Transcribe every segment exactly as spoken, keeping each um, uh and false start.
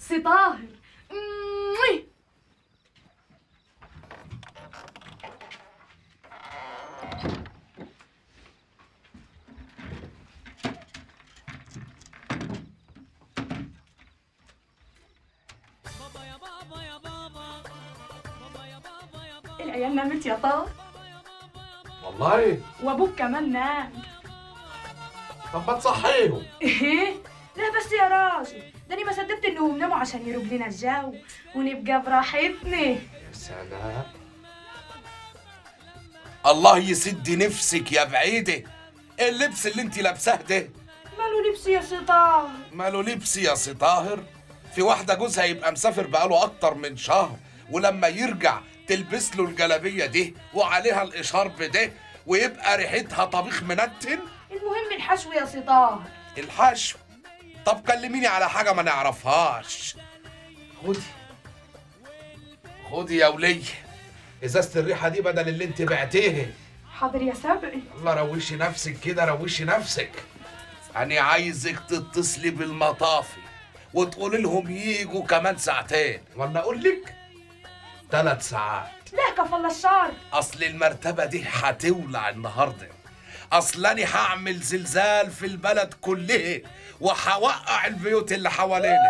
سي طاهر. مي. العيال نامت يا طاهر؟ والله وابوك كمان نام. طب ما تصحيهم. ايه؟ لا بس يا راجل، ده انا ما صدقت انهم ناموا عشان يروق لنا الجو ونبقى براحتنا. يا سلام. الله يسد نفسك يا بعيده. ايه اللبس اللي انت لابساه ده؟ ماله لبس يا سي طاهر؟ ماله لبس يا سي طاهر؟ في واحده جوزها يبقى مسافر بقاله اكتر من شهر، ولما يرجع تلبس له الجلابيه دي وعليها الاشارب ده ويبقى ريحتها طبيخ منتن. المهم الحشو يا سي طاهر. الحشو؟ طب كلميني على حاجه ما نعرفهاش. خدي خدي يا وليه ازازه الريحه دي بدل اللي انت بعتيها. حاضر يا سبعي. الله روشي نفسك كده، روشي نفسك. انا عايزك تتصلي بالمطافي وتقولي لهم ييجوا كمان ساعتين، ولا اقول لك ثلاث ساعات. لا كفى الله الشر. اصل المرتبه دي هتولع النهارده. اصل انا هعمل زلزال في البلد كلها وهوقع البيوت اللي حوالينا.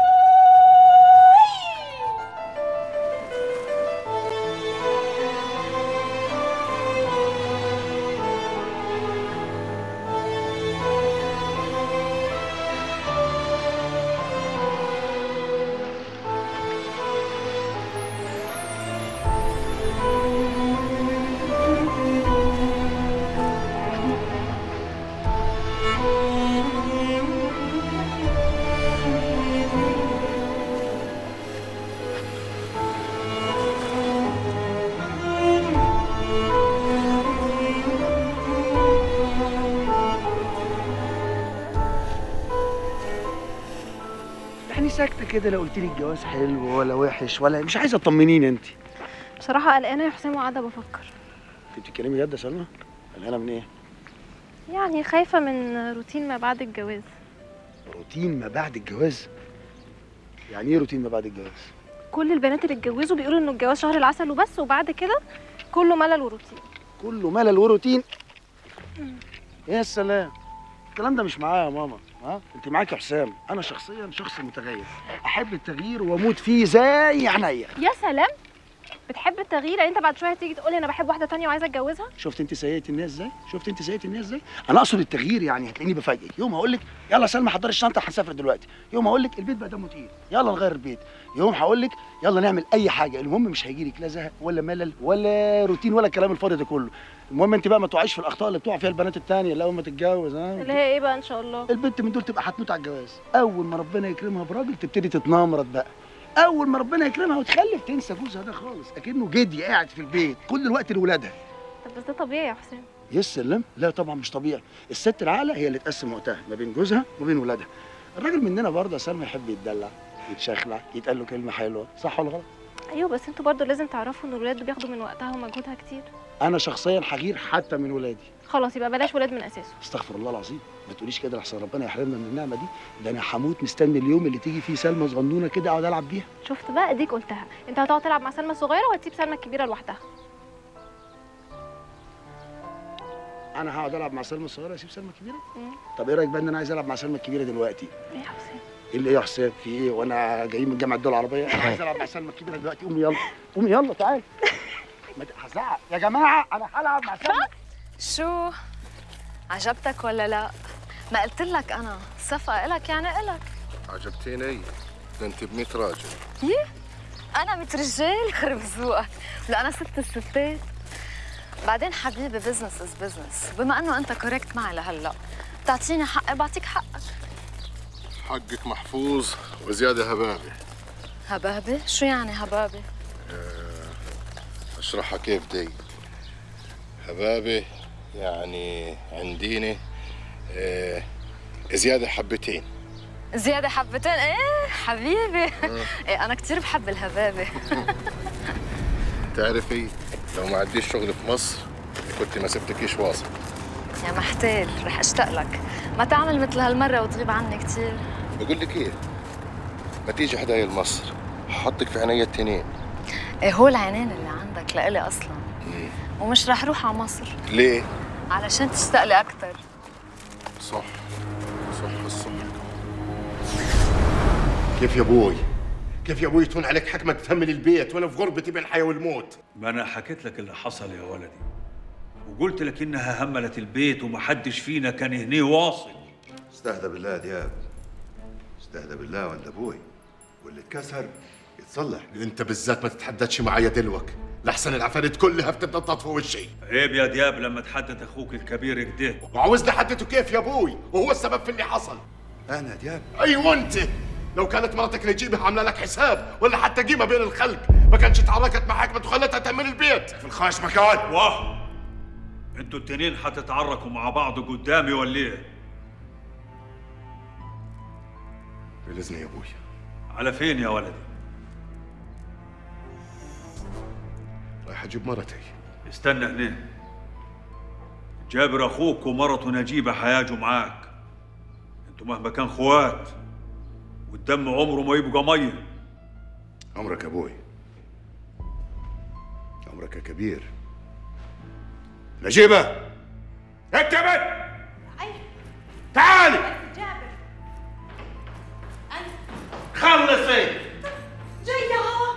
يعني ساكته كده، لا قلت لي الجواز حلو ولا وحش ولا مش عايزه تطمنيني انت. بصراحة قلقانة يا حسام وقاعدة بفكر. انت بتتكلمي جد يا سلمى؟ قلقانه من ايه؟ يعني خايفة من روتين ما بعد الجواز. روتين ما بعد الجواز؟ يعني ايه روتين ما بعد الجواز؟ كل البنات اللي اتجوزوا بيقولوا انه الجواز شهر العسل وبس، وبعد كده كله ملل وروتين. كله ملل وروتين؟ يا سلام، الكلام ده مش معايا يا ماما. ها انت معاكي حسام. انا شخصيا شخص متغير، احب التغيير واموت فيه زي عينيا. يا سلام، بتحب التغيير؟ يعني انت بعد شويه تيجي تقولي انا بحب واحده تانية وعايزه اتجوزها؟ شفت انت سيئت الناس ازاي؟ شفت انت سيئت الناس ازاي؟ انا اقصد التغيير، يعني هتلاقيني بفاجئك. يوم هقول لك يلا سلمى حضري الشنطه هنسافر دلوقتي، يوم هقول لك البيت بقى دمه تقيل يلا نغير البيت، يوم هقول لك يلا نعمل اي حاجه. المهم مش هيجي لك لا زهق ولا ملل ولا روتين ولا الكلام الفاضي ده كله. المهم انت بقى ما تقعيش في الاخطاء اللي بتقع فيها البنات التانية اللي اول ما تتجوز. ها اللي هي ايه بقى ان شاء الله؟ البنت من دول تبقى هتموت على الجواز. اول ما ربنا يكرمها براجل تبتدي تتنمرض بقى. اول ما ربنا يكرمها وتخلف تنسى جوزها ده خالص، اكنه جدي قاعد في البيت كل الوقت لولادها. طب بس ده طبيعي يا حسام؟ يا سلام، لا طبعا مش طبيعي. الست العاقله هي اللي تقسم وقتها ما بين جوزها وبين ولادها. الراجل مننا برضه يا سلمى يحب يتدلع، يتشخلع، يتقال له كلمه حلوه، صح ولا غلط؟ ايوه بس انتوا برضه لازم تعرفوا ان الولاد بياخدوا من وقتها ومجهودها كتير. انا شخصيا هغير حتى من ولادي. خلاص يبقى بلاش ولاد من اساسه. استغفر الله العظيم، ما تقوليش كده لحسن ربنا يحرمنا من النعمه دي. ده انا هموت مستني اليوم اللي تيجي فيه سلمى صغنونه كده اقعد العب بيها. شفت بقى، اديك قلتها، انت هتقعد تلعب مع سلمى الصغيره وهتسيب سلمى الكبيره لوحدها. انا هقعد العب مع سلمى الصغيره اسيب سلمى الكبيره؟ مم. طب ايه رايك بقى ان انا عايز العب مع سلمى الكبيره دلوقتي؟ ايه يا حسام؟ ايه اللي ايه يا حسام؟ في ايه وانا جاي من جامعه الدول العربيه؟ انا عايز العب مع سلمى الكبيره دلوقتي. قومي يلا، قومي يلا تعالي. ما ت- هزعق يا جماعه، انا هلعب مع سلمى. شو عجبتك ولا لا؟ ما قلت لك انا صفقة الك يعني الك. عجبتيني، ده انت ب مية راجل. ييه انا مية رجال؟ خرب ذوقك. لا انا ست الستات. بعدين حبيبي بزنس از بزنس، بما انه انت كوريكت معي لهلا بتعطيني حقي بعطيك حقك. حقك محفوظ وزياده هبابه. هبابه؟ شو يعني هبابه؟ اشرحها كيف دي. هبابه يعني عنديني اه زياده حبتين. زيادة حبتين؟ ايه حبيبي. ايه انا كثير بحب الهبابة. تعرفي لو ما عنديش شغل في مصر كنت ما سبتكيش واصل. يا محتال رح اشتاق لك، ما تعمل مثل هالمرة وتغيب عني كثير. بقول لك ايه، ما تيجي حدايا لمصر، ححطك في عينيا التنين. ايه هو العينين اللي عندك لإلي اصلا. مم. ومش رح روح على مصر. ليه؟ علشان تشتاق لي اكثر. صح صح الصبح. كيف يا ابوي؟ كيف يا ابوي تهون عليك حكمك تهمل البيت وانا في غربتي بين الحياه والموت؟ ما انا حكيت لك اللي حصل يا ولدي، وقلت لك انها هملت البيت ومحدش فينا كان هنيه واصل. استهدى بالله يا دياب، استهدى بالله ولا ابوي، واللي اتكسر يتصلح. انت بالذات ما تتحدثش معايا دلوك، لحسن العفاريت كلها بتتنطط في وشي. عيب يا دياب لما تحدث اخوك الكبير كده. وعاوزني احدثه كيف يا ابوي وهو السبب في اللي حصل؟ انا يا دياب؟ ايوه انت. لو كانت مرتك نجيبها عامله لك حساب ولا حتى قيمه بين الخلق ما كانش اتحركت مع حكمت وخلتها تأمن البيت في الخاش مكان. واه انتوا التنين حتتعركوا مع بعض قدامي ولا ايه؟ بالاذن يا ابوي. على فين يا ولدي؟ رايح اجيب مرتي. استنى هنا. جابر اخوك ومرته نجيبه حياجوا معاك. انتوا مهما كان خوات والدم عمره ما يبقى ميه. عمرك يا ابوي، عمرك يا كبير. نجيبه انت بنت تعالي. جابر خلصي. جاية ها.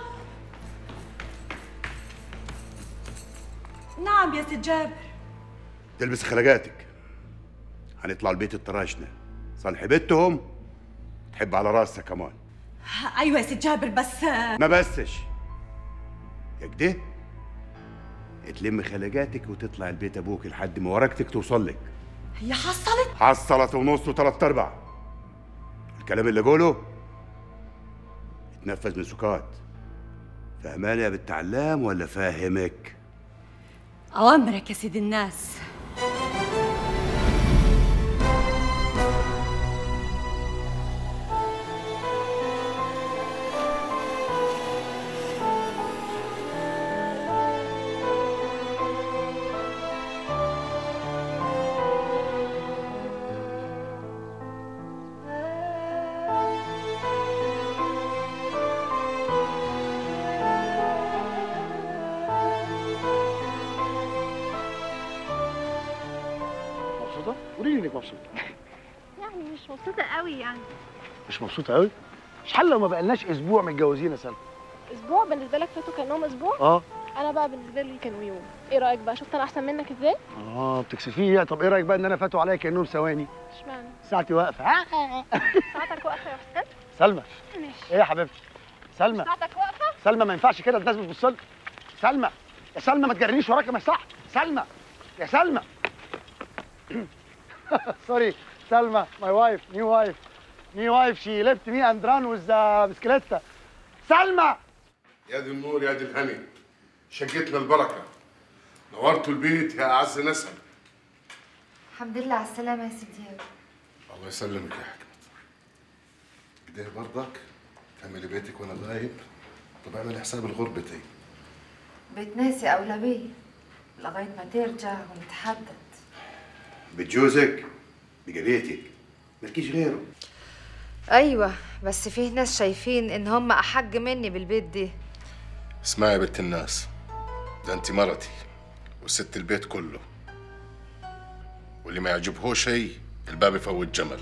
نعم يا سيد جابر. تلبس خلقاتك، هنطلع البيت الطراشنة، صالحي بنتهم تحب على راسها كمان. ايوه يا سيد جابر بس ما بسش يا كده، تلم خلقاتك وتطلع البيت ابوك لحد ما ورقتك توصل لك. هي حصلت؟ حصلت ونص وثلاث ارباع. الكلام اللي اقوله يتنفذ من سكات. فهماني يا بنت علام ولا فاهمك؟ اوامرك يا سيد الناس. قولي لي انك مبسوطه. يعني مش مبسوطه قوي يعني. مش مبسوطه قوي؟ شحال لو ما بقالناش اسبوع متجوزين يا سلمى؟ اسبوع بالنسبه لك فاتوا كانهم اسبوع؟ اه انا بقى بالنسبه لي كانوا يوم. ايه رايك بقى؟ شفت انا احسن منك ازاي؟ اه بتكسفيه. طب ايه رايك بقى ان انا فاتوا عليا كانهم ثواني؟ اشمعنى؟ ساعتي واقفه. ساعتك واقفه يا حسين؟ سلمى ماشي. ايه يا حبيبتي؟ سلمى ساعتك واقفه؟ سلمى ما ينفعش كده، الناس بتبص لك. سلمى يا سلمى ما تجرنيش وراك ما صح. سلمى يا سلمى. سوري سلمى ماي وايف نيو وايف نيو وايف شي ليفت مي اند ران وذ بسكليتة. سلمى يا دي النور يا دي الهني، شقتنا البركه، نورتوا البيت يا اعز نسب. الحمد لله على السلامه يا سيدي. الله يسلمك يا حكمت. كده برضك تعملي بيتك وانا غايب. طب اعملي حساب الغربتي. بيت ناسي اولى بيه لغايه ما ترجع ونتحدث. بتجوزك بقى بيتك مالكيش غيره. ايوه بس فيه ناس شايفين ان هم احق مني بالبيت دي. اسمعي يا بنت الناس، ده انت مرتي وست البيت كله، واللي ما يعجبهوش شيء الباب يفوت جمل.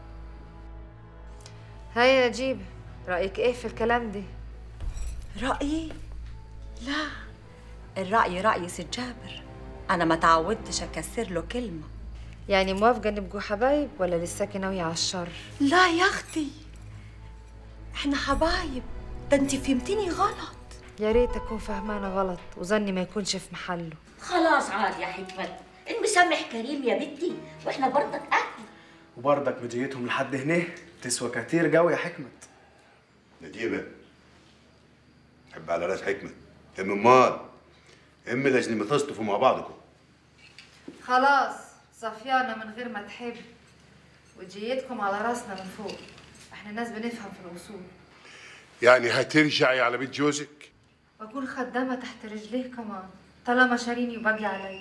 هاي يا نجيب، رايك ايه في الكلام دي؟ رأيي؟ لا، الرأي رأي سيد جابر. أنا ما تعودتش أكسر له كلمة. يعني موافقة نبقوا حبايب ولا لساكي ناوية على الشر؟ لا يا أختي، إحنا حبايب. ده أنت فهمتيني غلط. يا ريت أكون فهمانة غلط وظني ما يكونش في محله. خلاص عاد يا حكمت، المسامح كريم يا بنتي، واحنا برضك أهل. وبرضك مجيتهم لحد هنا تسوى كتير قوي يا حكمت. نجيبه حب على راس حكمت. هم امال هم لاجل ما تصطفوا مع بعضكم. خلاص صفيانة من غير ما تحب، وجيتكم على راسنا من فوق. احنا ناس بنفهم في الوصول. يعني هترجعي على بيت جوزك؟ واكون خدامة تحت رجليه كمان طالما شاريني وباقي علي.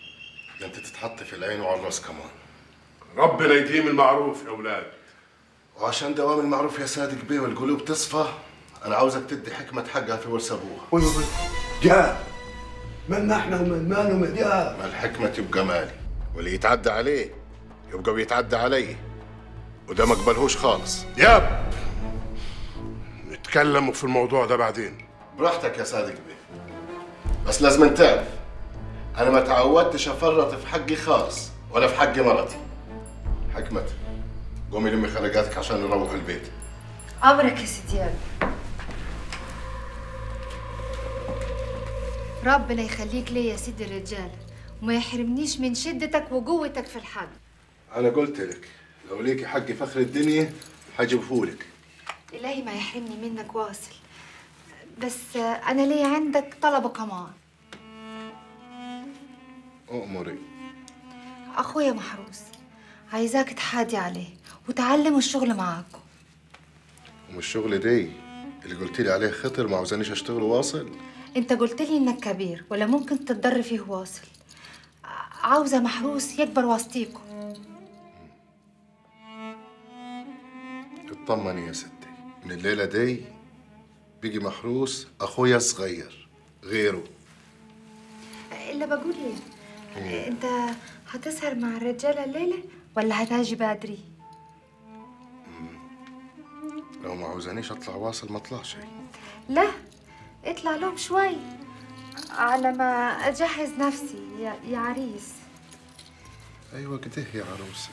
ده انت تتحط في العين وعلى الراس كمان. ربنا يديم المعروف يا اولاد. وعشان دوام المعروف يا صادق بيه والقلوب تصفى، انا عاوزك تدي حكمة حقها في ورث ابوها. جاب من احنا ومن ماله مدياب. ما الحكمة يبقى مالي، واللي يتعدى عليه يبقى بيتعدى علي، وده ما اقبلهوش خالص. دياب نتكلموا في الموضوع ده بعدين. براحتك يا صادق بيه، بس لازم تعرف انا ما تعودتش افرط في حقي خالص ولا في حق مرتي. حكمة قومي لمي خلقاتك عشان نروح البيت. امرك يا سيدي دياب. ربنا يخليك لي يا سيدي الرجال وما يحرمنيش من شدتك وقوتك في الحق. انا قلت لك لو ليكي حق فخر الدنيا حجبهولك. الهي ما يحرمني منك واصل، بس انا لي عندك طلب كمان. أؤمري. اخويا محروس عايزاك تحادي عليه وتعلموا الشغل معاكم. ومش الشغل دي اللي قلت لي عليه خطر ما عاوزانيش اشتغل واصل؟ انت قلت لي انك كبير ولا ممكن تتضر فيه واصل. عاوزه محروس يكبر وسطيكم. اطمني يا ستي، من الليله دي بيجي محروس اخويا صغير غيره. الا بقول ايه، انت هتسهر مع الرجاله الليله ولا هتاجي بدري؟ لو ما عاوزانيش اطلع واصل ما اطلعش. لا اطلع لهم شوي على ما اجهز نفسي يا, يا عريس. ايوه كده يا عروسه.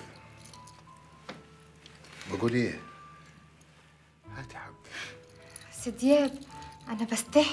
بقول ايه؟ هاتي حبيبتي. سي دياب انا بستحي.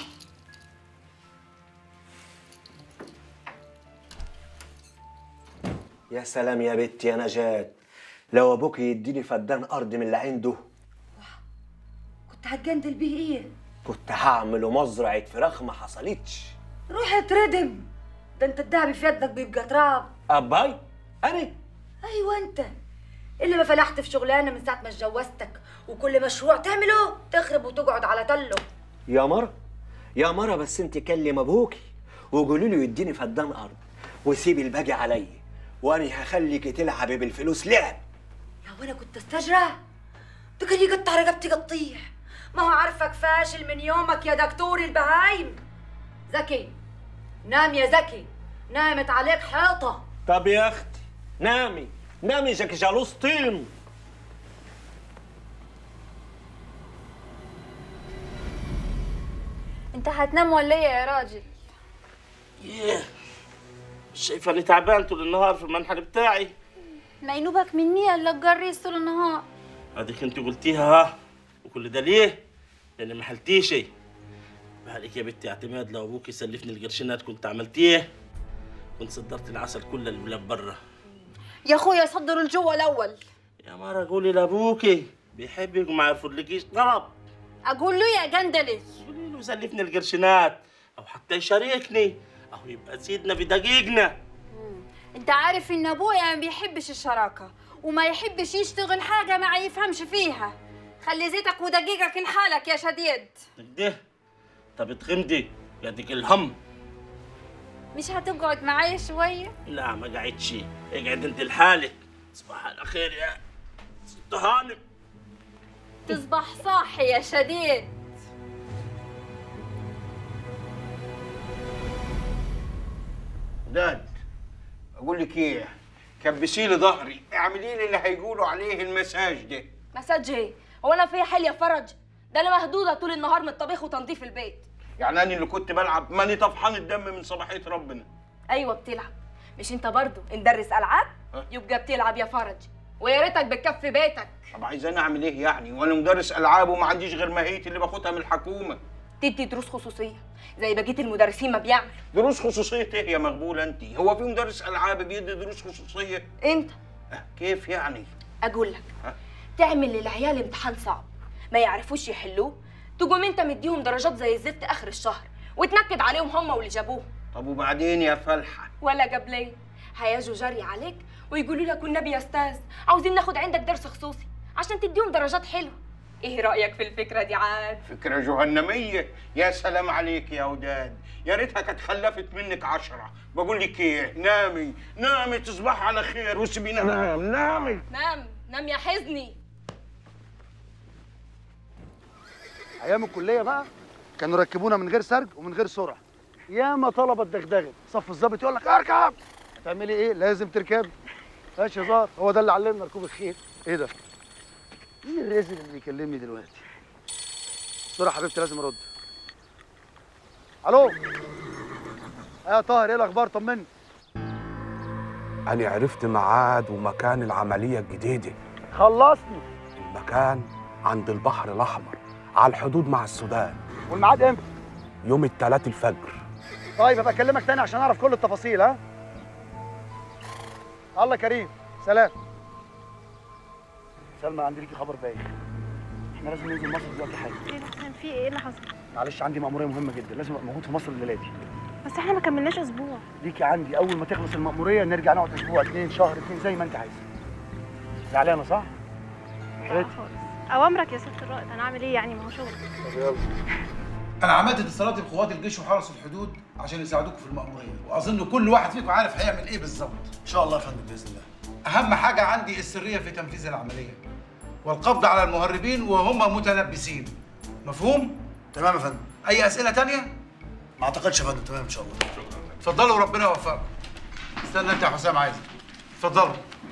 يا سلام يا بنتي يا نجاة، لو ابوك يديني فدان ارض من اللي عنده كنت هتجندل بيه ايه؟ كنت هعمله مزرعه فراخ ما حصلتش. روح اتردم، ده انت الدهب في يدك بيبقى تراب. اباي انا؟ ايوه انت اللي ما فلحت في شغلانه من ساعه ما اتجوزتك، وكل مشروع تعمله تخرب وتقعد على تله. يا مرة يا مرة بس انت كلم ابوكي وقولي له يديني فدان ارض وسيبي الباقي عليا، وانا هخليك تلعبي بالفلوس لعب. يا وانا كنت استجرى؟ ده كان يقطع رقبتي قطيع. ما هو عارفك فاشل من يومك يا دكتور البهايم. زكي نام يا زكي، نامت عليك حيطه. طب يا اختي نامي نامي جاك جالوس طين. انت هتنام ولا ايه يا راجل؟ ياه مش شايفه اني تعبان طول النهار في المنحل بتاعي؟ ما ينوبك مني الا تجريس طول النهار. هذيك انت قلتيها ها، وكل ده ليه؟ لان ما حلتيش. بالك يا بنتي اعتماد لو ابوك يسلفني القرشينات كنت عملتيه، كنت صدرت العسل كله للبلاد برا. يا اخويا صدروا الجو الاول. يا مرة قولي لابوكي بيحبك وما يرفضلكيش طلب. اقول له يا جندلي قولي له يسلفني القرشينات او حتى يشاركني او يبقى سيدنا في دقيقنا. انت عارف ان ابويا ما بيحبش الشراكه وما يحبش يشتغل حاجه ما يفهمش فيها. خلي زيتك ودقيقك لحالك يا شديد. كده طب اتغمدي يدك الهم. مش هتقعد معايا شويه؟ لا ما قعدتش، اقعد انت لحالك. تصبح على خير يا ست هانم. تصبح صاحي يا شديد. داد اقول لك ايه، كبسي لي ظهري، اعملي لي اللي هيقولوا عليه المساج ده. مساج ايه؟ هو انا فيا حل يا فرج؟ ده انا مهدوده طول النهار من الطبيخ وتنظيف البيت. يعني انا اللي كنت بلعب ماني طفحان الدم من صباحيه ربنا. ايوه بتلعب، مش انت برضو مدرس العاب؟ يبقى بتلعب يا فرج، ويا ريتك بتكفي بيتك. طب عايزاني اعمل ايه يعني؟ وانا مدرس العاب وما عنديش غير ماهيتي اللي باخدها من الحكومه. تدي دروس خصوصيه زي بقيه المدرسين ما بيعملوا. دروس خصوصيه ايه يا مغبوله انت؟ هو في مدرس العاب بيدي دروس خصوصيه؟ انت أه كيف يعني؟ اقول لك أه؟ تعمل للعيال امتحان صعب ما يعرفوش يحلوه، تقوم انت مديهم درجات زي الزفت اخر الشهر وتنكد عليهم هم واللي جابوه. طب وبعدين يا فلحه؟ ولا قبلين هيجوا جري عليك ويقولوا لك والنبي يا استاذ عاوزين ناخد عندك درس خصوصي عشان تديهم درجات حلوه. ايه رايك في الفكره دي عاد؟ فكره جهنميه. يا سلام عليك يا وداد، يا ريتها كانت خلفت منك عشرة. بقول لك ايه، نامي نامي تصبحي على خير وسيبينا نام. نامي نام نام يا حزني. ايام الكليه بقى كانوا يركبونا من غير سرج ومن غير سرعه. ياما طلبه اتدغدغت، صف الظابط يقول لك اركب، هتعملي ايه؟ لازم تركبي. ماشي هزار، هو ده اللي علمنا ركوب الخيل. ايه ده؟ مين الرازل اللي بيكلمني دلوقتي؟ بسرعه حبيبتي لازم ارد. الو. يا طاهر ايه الاخبار؟ طمني. أنا عرفت ميعاد ومكان العملية الجديدة. خلصني. المكان عند البحر الأحمر على الحدود مع السودان. والميعاد امتى؟ يوم الثلاث الفجر. طيب هبقى اكلمك تاني عشان اعرف كل التفاصيل. ها؟ الله كريم، سلام. سلمى عندي ليكي خبر باين. احنا لازم ننزل مصر دلوقتي حالا. ايه ده كان في ايه اللي حصل؟ معلش عندي مأمورية مهمة جدا، لازم ابقى موجود في مصر الليلة دي. بس احنا ما كملناش اسبوع. ليكي عندي اول ما تخلص المأمورية نرجع نقعد اسبوع، اتنين، شهر، اتنين، زي ما انت عايزة. زعلانة صح؟ لا خالص. اوامرك يا ست الرائد، انا اعمل ايه يعني؟ ما هو شغل. طب يلا. انا عملت اتصالات بقوات الجيش وحرس الحدود عشان يساعدوكم في المأمورية، واظن كل واحد فيكم عارف هيعمل ايه بالظبط. ان شاء الله يا فندم باذن الله. اهم حاجة عندي السرية في تنفيذ العملية والقبض على المهربين وهم متلبسين. مفهوم؟ تمام يا فندم. اي اسئلة تانية؟ ما اعتقدش يا فندم. تمام ان شاء الله. اتفضلوا وربنا يوفقكم. استنى انت يا حسام عايزك. اتفضلوا.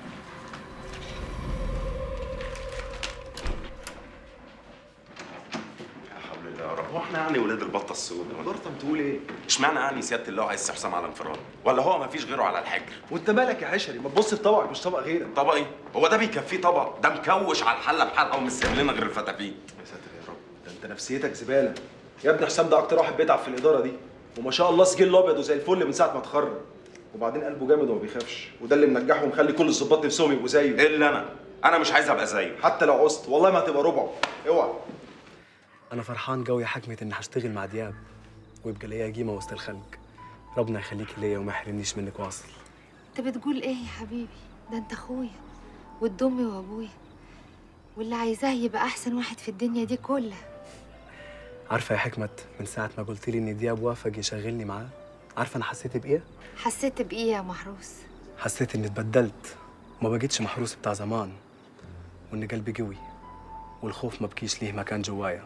يا رب، هو احنا يعني ولاد البطه السوداء؟ برطم تقول ايه؟ اشمعنى يعني سياده اللواء عايز حسام على انفراد؟ ولا هو ما فيش غيره على الحجر؟ وانت مالك يا حشري؟ ما تبص في طبقك مش طبق غيرك. طبق ايه؟ هو ده بيكفيه طبق؟ ده مكوش على الحله بحلقه ومش سايب لنا غير الفتافيت. يا ساتر يا رب، ده انت نفسيتك زباله. يا ابني حسام ده اكتر واحد بيتعب في الاداره دي، وما شاء الله سجل ابيض وزي الفل من ساعه ما اتخرج. وبعدين قلبه جامد وما بيخافش، وده اللي منجحه ومخلي كل الظباط نفسهم يبقوا زيه. الا انا، انا مش عايز ابقى زيه. حتى لو عوزت والله ما هتبقى ربعه، اوعى. انا فرحان قوي يا حكمه اني هشتغل مع دياب ويبقى ليا قيمه وسط الخلق. ربنا يخليك ليا وما يحرمنيش منك واصل. انت بتقول ايه يا حبيبي؟ ده انت اخويا واد امي وابويا، واللي عايزاه يبقى احسن واحد في الدنيا دي كلها. عارفه يا حكمه، من ساعه ما قلت لي ان دياب وافق يشغلني معاه، عارفه انا حسيت بايه؟ حسيت بايه يا محروس؟ حسيت اني اتبدلت وما بقيتش محروس بتاع زمان، وان قلبي قوي والخوف ما بكيش ليه مكان جوايا.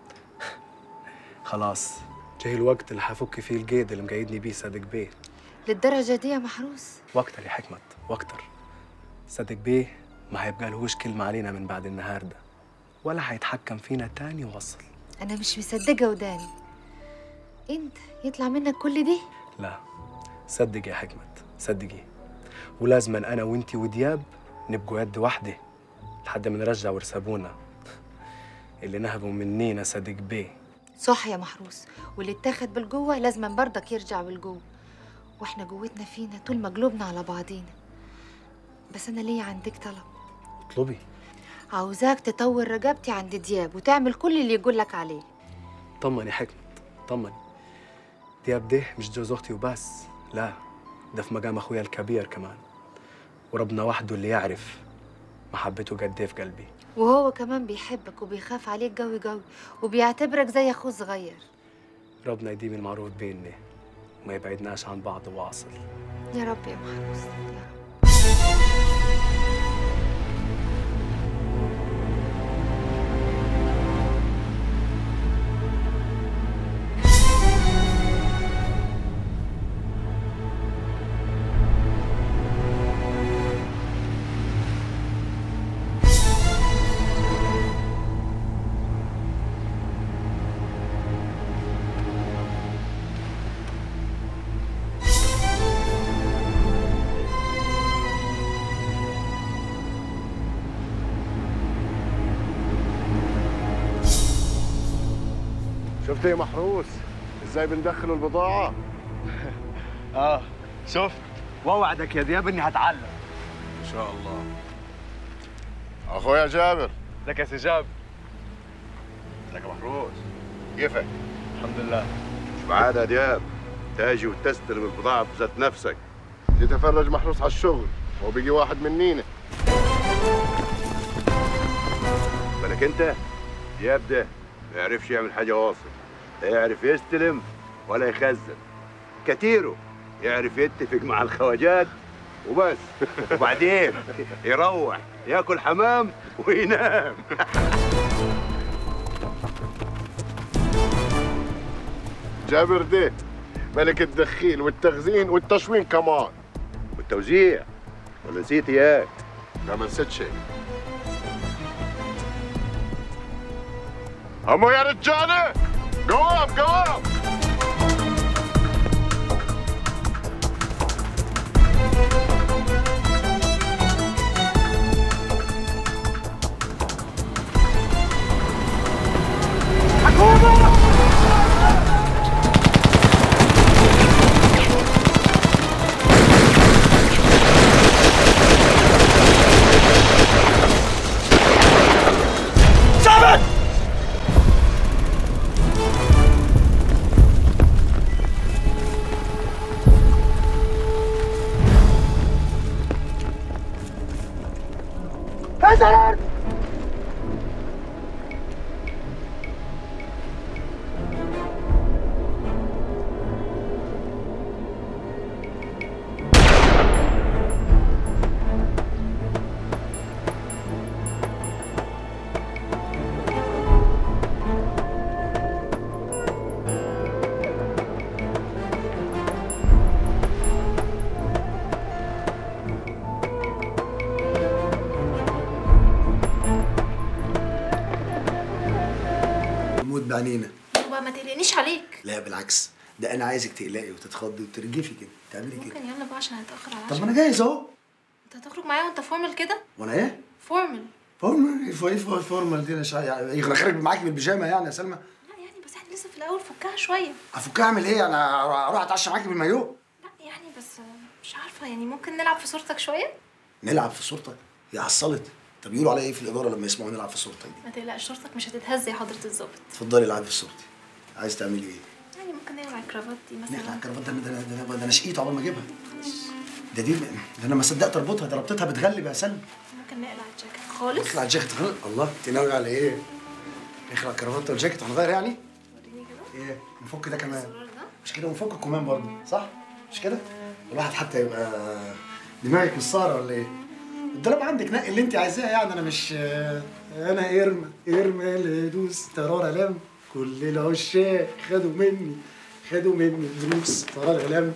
خلاص جاي الوقت اللي حفك فيه القيد اللي مقيدني بيه صادق بيه. للدرجه دي يا محروس؟ واكتر يا حكمه واكتر. صادق بيه ما هيبقى لهوش كلمه علينا من بعد النهارده، ولا هيتحكم فينا تاني وصل. انا مش مصدقه وداني. انت يطلع منك كل دي؟ لا صدق يا حكمه، صدقي. ولازما انا وانتي ودياب نبقوا يد واحده لحد ما نرجع ورثابونا اللي نهبوا منينا صادق بيه. صح يا محروس، واللي اتاخد بالجوه لازما برضك يرجع بالجوه، واحنا جوتنا فينا طول ما قلوبنا على بعضينا. بس انا ليا عندك طلب. اطلبي. عاوزاك تطور رقبتي عند دياب وتعمل كل اللي يقولك عليه. طمني يا حكمة، طمني. دياب ده مش جوز اختي وبس، لا ده في مقام اخويا الكبير كمان، وربنا وحده اللي يعرف محبته قد ايه في قلبي. وهو كمان بيحبك وبيخاف عليك قوي قوي وبيعتبرك زي اخوه صغير. ربنا يديم المعروف بيننا وما يبعدناش عن بعض واصل. يا رب يا محروس يا رب. شفت ايه محروس؟ ازاي بندخلوا البضاعة؟ اه شفت، واوعدك يا دياب اني هتعلم. ان شاء الله. اخويا جابر. ازيك يا سي جابر؟ ازيك يا محروس؟ كيفك؟ الحمد لله. مش بعادة يا دياب تاجي وتستلم البضاعة بذات نفسك. جيت افرج محروس على الشغل، هو بيجي واحد منينا. بالك انت دياب ده ما يعرفش يعمل حاجة واصل، لا يعرف يستلم ولا يخزن. كتيره يعرف يتفق مع الخواجات وبس، وبعدين يروح ياكل حمام وينام. جابر ده ملك الدخيل والتخزين والتشوين كمان والتوزيع. ولا نسيت اياك؟ لا ما نسيت شيء. همو يا رجاله قوام قوام. حسن بعنينا. بابا ما تقلقنيش عليك. لا بالعكس، ده انا عايزك تقلقي وتتخضي وترجفي كده، تعملي كده. ممكن يلا بقى عشان هتاخر على طب ما انا جاهز اهو. انت هتخرج معايا وانت فورمال كده؟ وانا ايه؟ فورمال. فورمال؟ ايه فورمال دي؟ انا شا... يعني خارج معاكي بالبيجامه يعني يا سلمى؟ لا يعني بس احنا لسه في الاول، فكها شويه. افكها اعمل ايه؟ انا اروح اتعشى معاكي بالمايو؟ لا يعني بس مش عارفه، يعني ممكن نلعب في صورتك شويه؟ نلعب في صورتك؟ يا عصلت. طب يقولوا عليا ايه في الاداره لما يسمعوا نلعب في صورتك دي؟ ما تقلقش، صورتك مش هتتهز يا حضره الظابط. اتفضلي العبي في صورتي. عايز تعملي ايه؟ يعني ممكن نقلع الكرافات دي مثلا. نقلع الكرافات ده ده ده ده انا شقيت عقبال ما اجيبها. ده دي ده انا ما صدقت اربطها، ده ربطتها بتغلب يا سلمى. ممكن نقلع الجاكيت خالص. نقلع الجاكيت خالص؟ الله، انت ناوي على ايه؟ نخلع الكرافات والجاكيت وهنغير يعني؟ وريني كده. ايه؟ نفك ده كمان. مش كده ونفك الكمام برضه، صح؟ مش كده؟ الواحد حتى يبقى دماغك مش صار ولا ايه؟ الدولاب عندك نقي اللي انت عايزاه يعني. انا مش انا ارمى ارمى اللي يدوس ترارة لم كل العشاق خدوا مني خدوا مني دروس ترارة لم.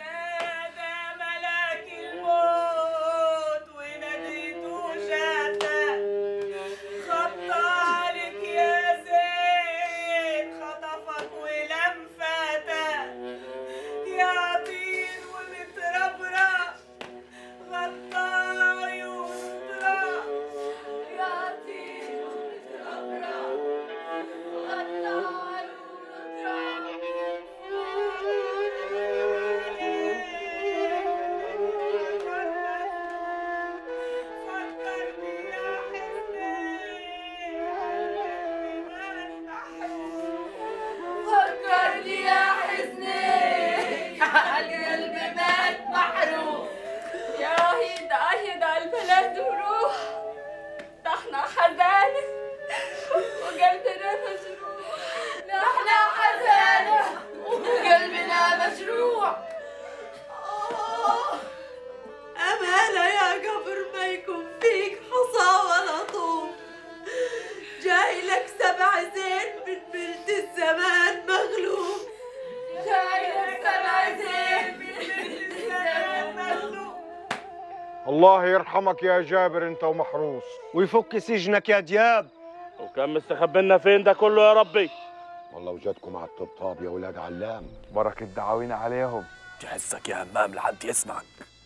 الله يرحمك يا جابر انت ومحروس ويفك سجنك يا دياب. وكان مستخبينا فين ده كله يا ربي؟ والله وجدكم على الطبطاب يا ولاد علام. بركة دعاوينا عليهم. تحسك يا همام لحد يسمعك.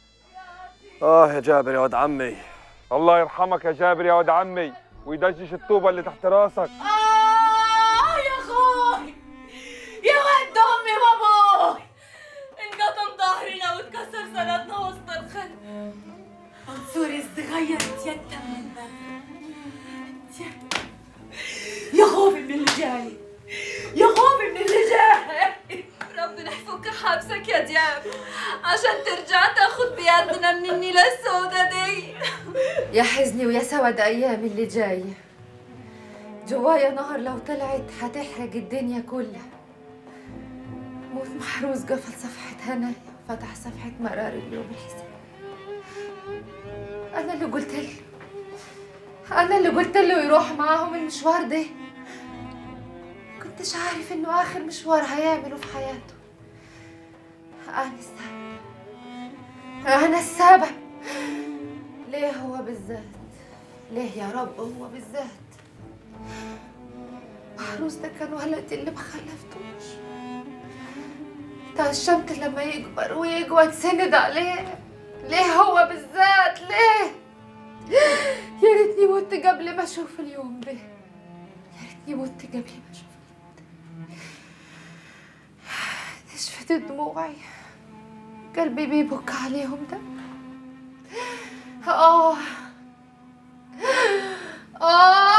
اه يا جابر يا ولد عمي. الله يرحمك يا جابر يا ولد عمي ويدجش الطوبة اللي تحت راسك. آه يا أخوي يا ود أمي وأبوي، انقطم ظهرنا واتكسر سندنا وسط الخلق. منصوري الصغير اتيتم من بدري. يا خوفي من اللي جاي، يا خوفي من اللي جاي. ربنا يفك حبسك يا دياب عشان ترجع تاخد بيدنا من النيلة السودا دي. يا حزني ويا سود ايام اللي جايه. جوايا نهر لو طلعت هتحرق الدنيا كلها. موت محروس قفل صفحة هنايا وفتح صفحة مرار اليوم الحساب. أنا اللي قلت له أنا اللي قلت له يروح معاهم المشوار ده. كنت كنتش عارف انه اخر مشوار هيعمله في حياته. انا السبب، انا السبب. ليه هو بالذات؟ ليه يا رب هو بالذات؟ محروس ده كان ولدي اللي ما خلفتوش. تعشمت لما يكبر ويقوى اتسند عليه. ليه هو بالذات؟ ليه؟ يا ريتني مت قبل ما اشوف اليوم ده. يا ريتني مت قبل ما اشوف اليوم ده. نشفت دموعي، قلبي بيبكى عليهم ده. آه آه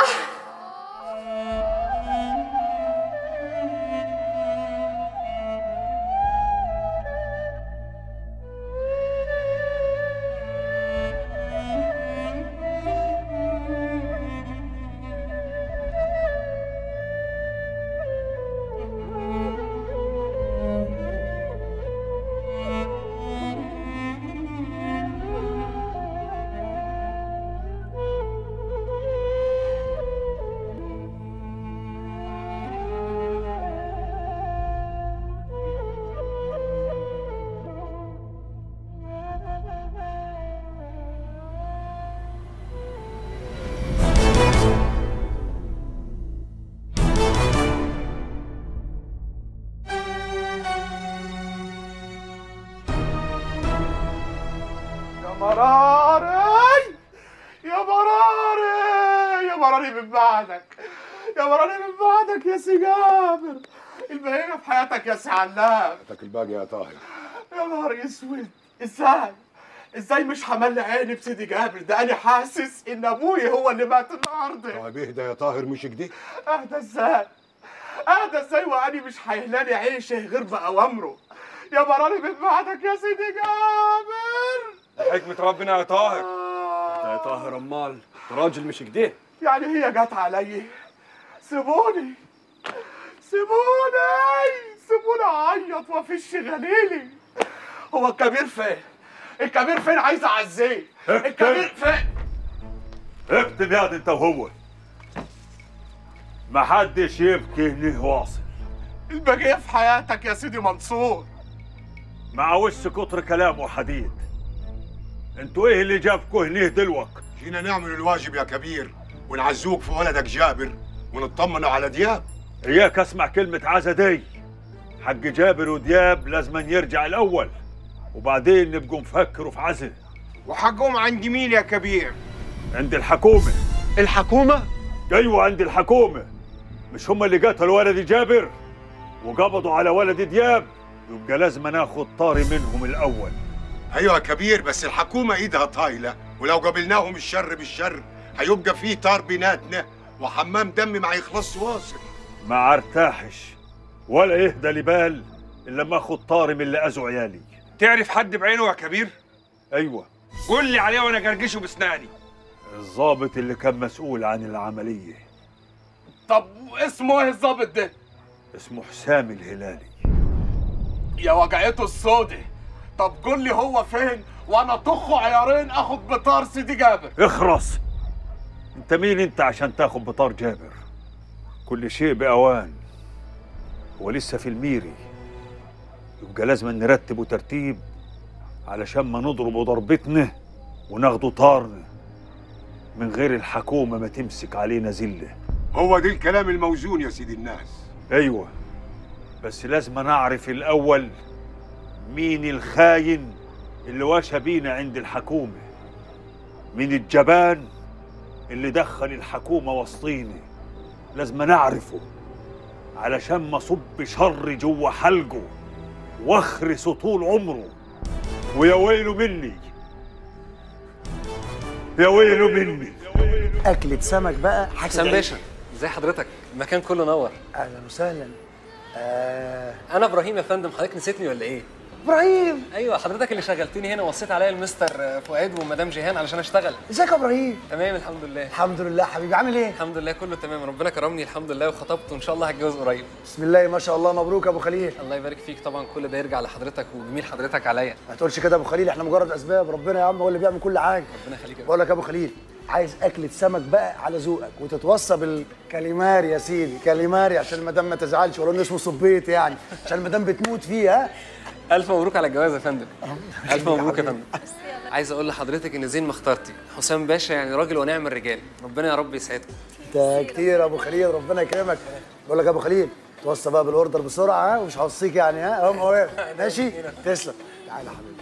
مراري يا مراري يا مراري من بعدك يا مراري من بعدك يا سي جابر. البهيمة في حياتك يا سي علام. حياتك الباقي يا طاهر. يا نهار اسود، ازاي ازاي مش حمل عيني بسيدي جابر ده؟ انا حاسس ان ابوي هو اللي مات النهارده. طيب اهدى يا طاهر، مش كده؟ اهدى ازاي؟ اهدى ازاي واني مش هيهلاني عيشه غير باوامره؟ يا مراري من بعدك يا سيدي جابر. حكمة ربنا يا طاهر. انت يا طاهر امال انت راجل مش كده؟ يعني هي جت علي. سيبوني سيبوني سيبوني اعيط وافش غليلي. هو الكبير فين؟ الكبير فين؟ عايز اعزيه. الكبير فين؟ اكتب ياض انت وهو. محدش يبكي هنيه واصل. البقية في حياتك يا سيدي منصور. مع وش كتر كلام وحديد. انتوا ايه اللي جابكوا هنيه دلوك؟ جينا نعمل الواجب يا كبير ونعزوك في ولدك جابر ونطمنوا على دياب. اياك اسمع كلمة عزا دي. حق جابر ودياب لازم يرجع الاول وبعدين نبقوا نفكروا في عزا. وحقهم عند مين يا كبير؟ عند الحكومة. الحكومة؟ ايوه عند الحكومة. مش هم اللي قتلوا ولدي جابر وقبضوا على ولد دياب؟ يبقى لازم ناخد طاري منهم الاول. ايوه يا كبير، بس الحكومه ايدها طايله، ولو قابلناهم الشر بالشر هيبقى فيه طار بيناتنا وحمام دم ما هيخلصش واصل. ما ارتاحش ولا يهدى لي بال الا لما اخد طاري من اللي اذوا عيالي. تعرف حد بعينه يا كبير؟ ايوه. قول لي عليه وانا جرجشه بسناني. الضابط اللي كان مسؤول عن العمليه. طب اسمه ايه الضابط ده؟ اسمه حسام الهلالي. يا وجعته السودة. طب قول لي هو فين وانا طخه عيارين اخد بطار سيدي جابر. اخرس. انت مين انت عشان تاخد بطار جابر؟ كل شيء باوان. هو لسه في الميري، يبقى لازم نرتبه ترتيب علشان ما نضربه ضربتنا وناخده طارنا من غير الحكومه ما تمسك علينا زله. هو ده الكلام الموزون يا سيدي الناس. ايوه، بس لازم نعرف الاول مين الخاين اللي واشى بينا عند الحكومه، مين الجبان اللي دخل الحكومه وسطينا. لازم نعرفه علشان ما صب شر جوه حلقه واخرسه طول عمره. ويا ويله مني، يا ويله مني. أكلة سمك بقى. حسام باشا، ازي حضرتك؟ المكان كله نور. أهلا وسهلا. آه... أنا إبراهيم يا فندم، حضرتك نسيتني ولا إيه؟ إبراهيم؟ أيوه، حضرتك اللي شغلتني هنا ووصيت عليا المستر فؤاد ومدام جيهان علشان أشتغل. ازيك يا إبراهيم؟ تمام الحمد لله. الحمد لله حبيبي، عامل إيه؟ الحمد لله كله تمام، ربنا كرمني الحمد لله وخطبت وإن شاء الله هتجوز قريب. بسم الله ما شاء الله، مبروك يا أبو خليل. الله يبارك فيك، طبعا كل ده يرجع لحضرتك وجميل حضرتك عليا. ما تقولش كده يا أبو خليل، إحنا مجرد أسباب، ربنا يا عم هو اللي بيعمل كل حاجة. ربنا يخليك. بقول لك يا أبو خليل، عايز اكله سمك بقى على ذوقك، وتتوصى بالكاليماري يا سيدي، كاليماري عشان المدام ما تزعلش، ولو انه اسمه صبيط يعني، عشان المدام بتموت فيه. ها الف مبروك على الجواز يا فندم. الف مبروك يا فندم. عايز اقول لحضرتك ان زين ما اخترتي حسام باشا، يعني راجل ونعم الرجال، ربنا يا رب يسعدكم. انت كتير يا ابو خليل، ربنا يكرمك. بقول لك يا ابو خليل توصى بقى بالاوردر بسرعه، ها ومش هوصيك يعني. ها اهو واقف ماشي. تسلم. تعالى يا حبيبي.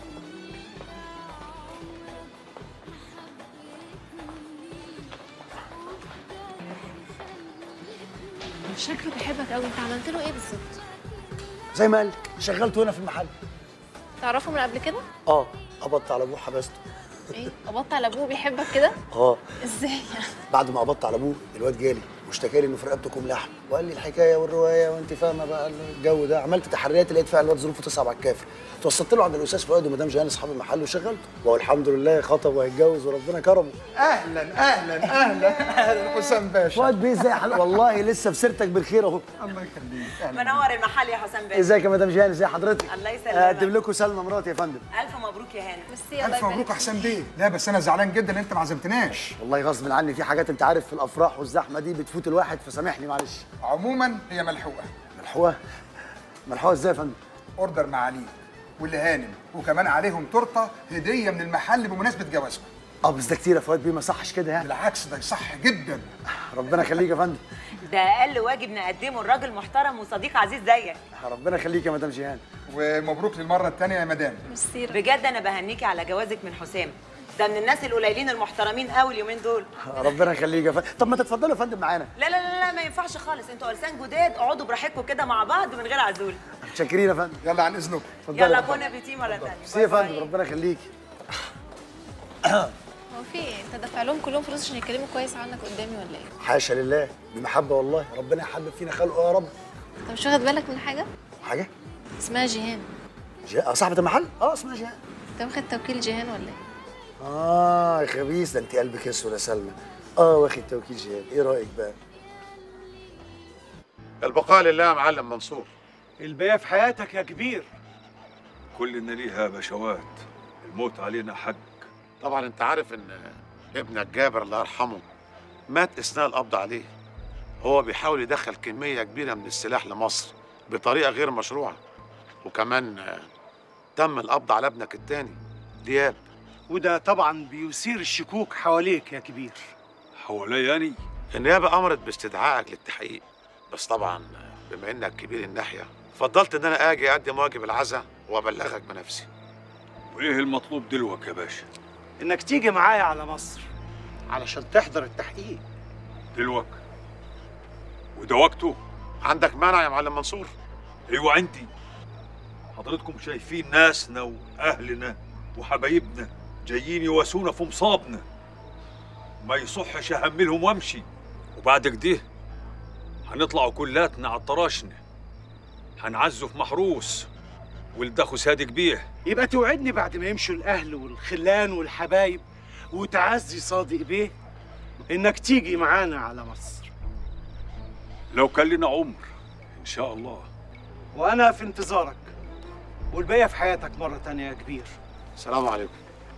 شكله بيحبك قوي. انت عملت له ايه بالظبط؟ زي ما قالك شغلته هنا في المحل. تعرفه من قبل كده؟ اه قبضت على ابوه حبسته. ايه قبضت على ابوه بيحبك كده؟ اه ازاي يعني؟ بعد ما قبضت على ابوه الواد جالي واشتكى لي انه في رقبتكم لحم، وقال لي الحكايه والروايه وانت فاهمه بقى الجو ده. عملت تحريات لقيت فعلا الواد ظروفه تصعب على الكافر، توسطت له عند الاستاذ فؤاد ومدام جيهان اصحاب المحل وشغلته، وهو الحمد لله خطب وهيتجوز وربنا كرمه. اهلا اهلا اهلا اهلا حسام باشا. فؤاد بيه ازاي حل... والله لسه في سيرتك بالخير اهو. الله يخليك. منور المحل يا حسام باشا. ازيك يا مدام جيهان؟ ازي حضرتك؟ الله يسلمك. اقدم لكم سلمى مراتي يا فندم. الف مبروك يا هانم. ميرسي. الف مبروك يا حسام بيه. لا بس انا زعلان جدا ان انت ما عزمتناش. والله غصب عني، في حاجات انت عارف في الافراح والزحمه دي بتفوت الواحد، فسامحني معلش. عموما هي ملحوقه. ملحوقه؟ ملحوقه ازاي يا فندم؟ اوردر معاليك والهانم، وكمان عليهم تورته هديه من المحل بمناسبه جوازكم. اه بس ده كتير يا فؤاد بيه، ما صحش كده يعني. بالعكس ده يصح جدا. ربنا يخليك يا فندم. ده اقل واجب نقدمه الراجل محترم وصديق عزيز زيك. ربنا يخليك يا مدام جيهان. ومبروك للمره الثانيه يا مدام. ميرسي. بجد انا بهنيكي على جوازك من حسام، ده من الناس القليلين المحترمين قوي اليومين دول. ربنا يخليك يا فندم. طب ما تتفضلوا يا فندم معانا. لا لا لا لا ما ينفعش خالص، انتوا ارسان جداد، اقعدوا براحتكم كده مع بعض من غير عزول. متشكرين يا فندم. يلا عن اذنكم. يلا كون ابيتي مره ثانيه. ميرسي يا فندم، ربنا يخليكي. هو في ايه؟ انت دافع لهم كلهم فلوس عشان يتكلموا كويس عنك قدامي ولا ايه؟ حاشا لله، بمحبه والله، ربنا يحبب فينا خلقه يا رب. انت مش واخد بالك من حاجه؟ حاجه؟ اسمها جيهان. جي... صاحبة المحل؟ اه اسمها جيهان. انت واخد توكيل جيهان ولا ايه؟ اه يا خبيث، ده انت قلبك اسود يا سلمى. اه واخد توكيل جيهان، ايه رايك بقى؟ البقاء لله يا معلم منصور. الباقي في حياتك يا كبير. كلنا ليها بشوات، الموت علينا حق. طبعا انت عارف ان ابنك جابر الله يرحمه مات اثناء القبض عليه. هو بيحاول يدخل كميه كبيره من السلاح لمصر بطريقه غير مشروعه، وكمان تم القبض على ابنك الثاني دياب. وده طبعا بيثير الشكوك حواليك يا كبير. حواليا يعني؟ النيابه امرت باستدعائك للتحقيق، بس طبعا بما انك كبير الناحيه فضلت ان انا اجي اقدم واجب العزاء وابلغك بنفسي. وايه المطلوب دلوقتي يا باشا؟ انك تيجي معايا على مصر علشان تحضر التحقيق. دلوقتي؟ وده وقته؟ عندك مانع يا معلم منصور؟ ايوه عندي. حضرتكم شايفين ناسنا واهلنا وحبايبنا جايين يواسونا في مصابنا، ما يصحش اهملهم وامشي، وبعد كده هنطلعوا كلاتنا على الطراشنه، هنعزوا في محروس ولد اخو صادق بيه. يبقى توعدني بعد ما يمشوا الاهل والخلان والحبايب وتعزي صادق بيه انك تيجي معانا على مصر. لو كان لنا عمر ان شاء الله. وانا في انتظارك، والباقي في حياتك مره تانية يا كبير. السلام عليكم.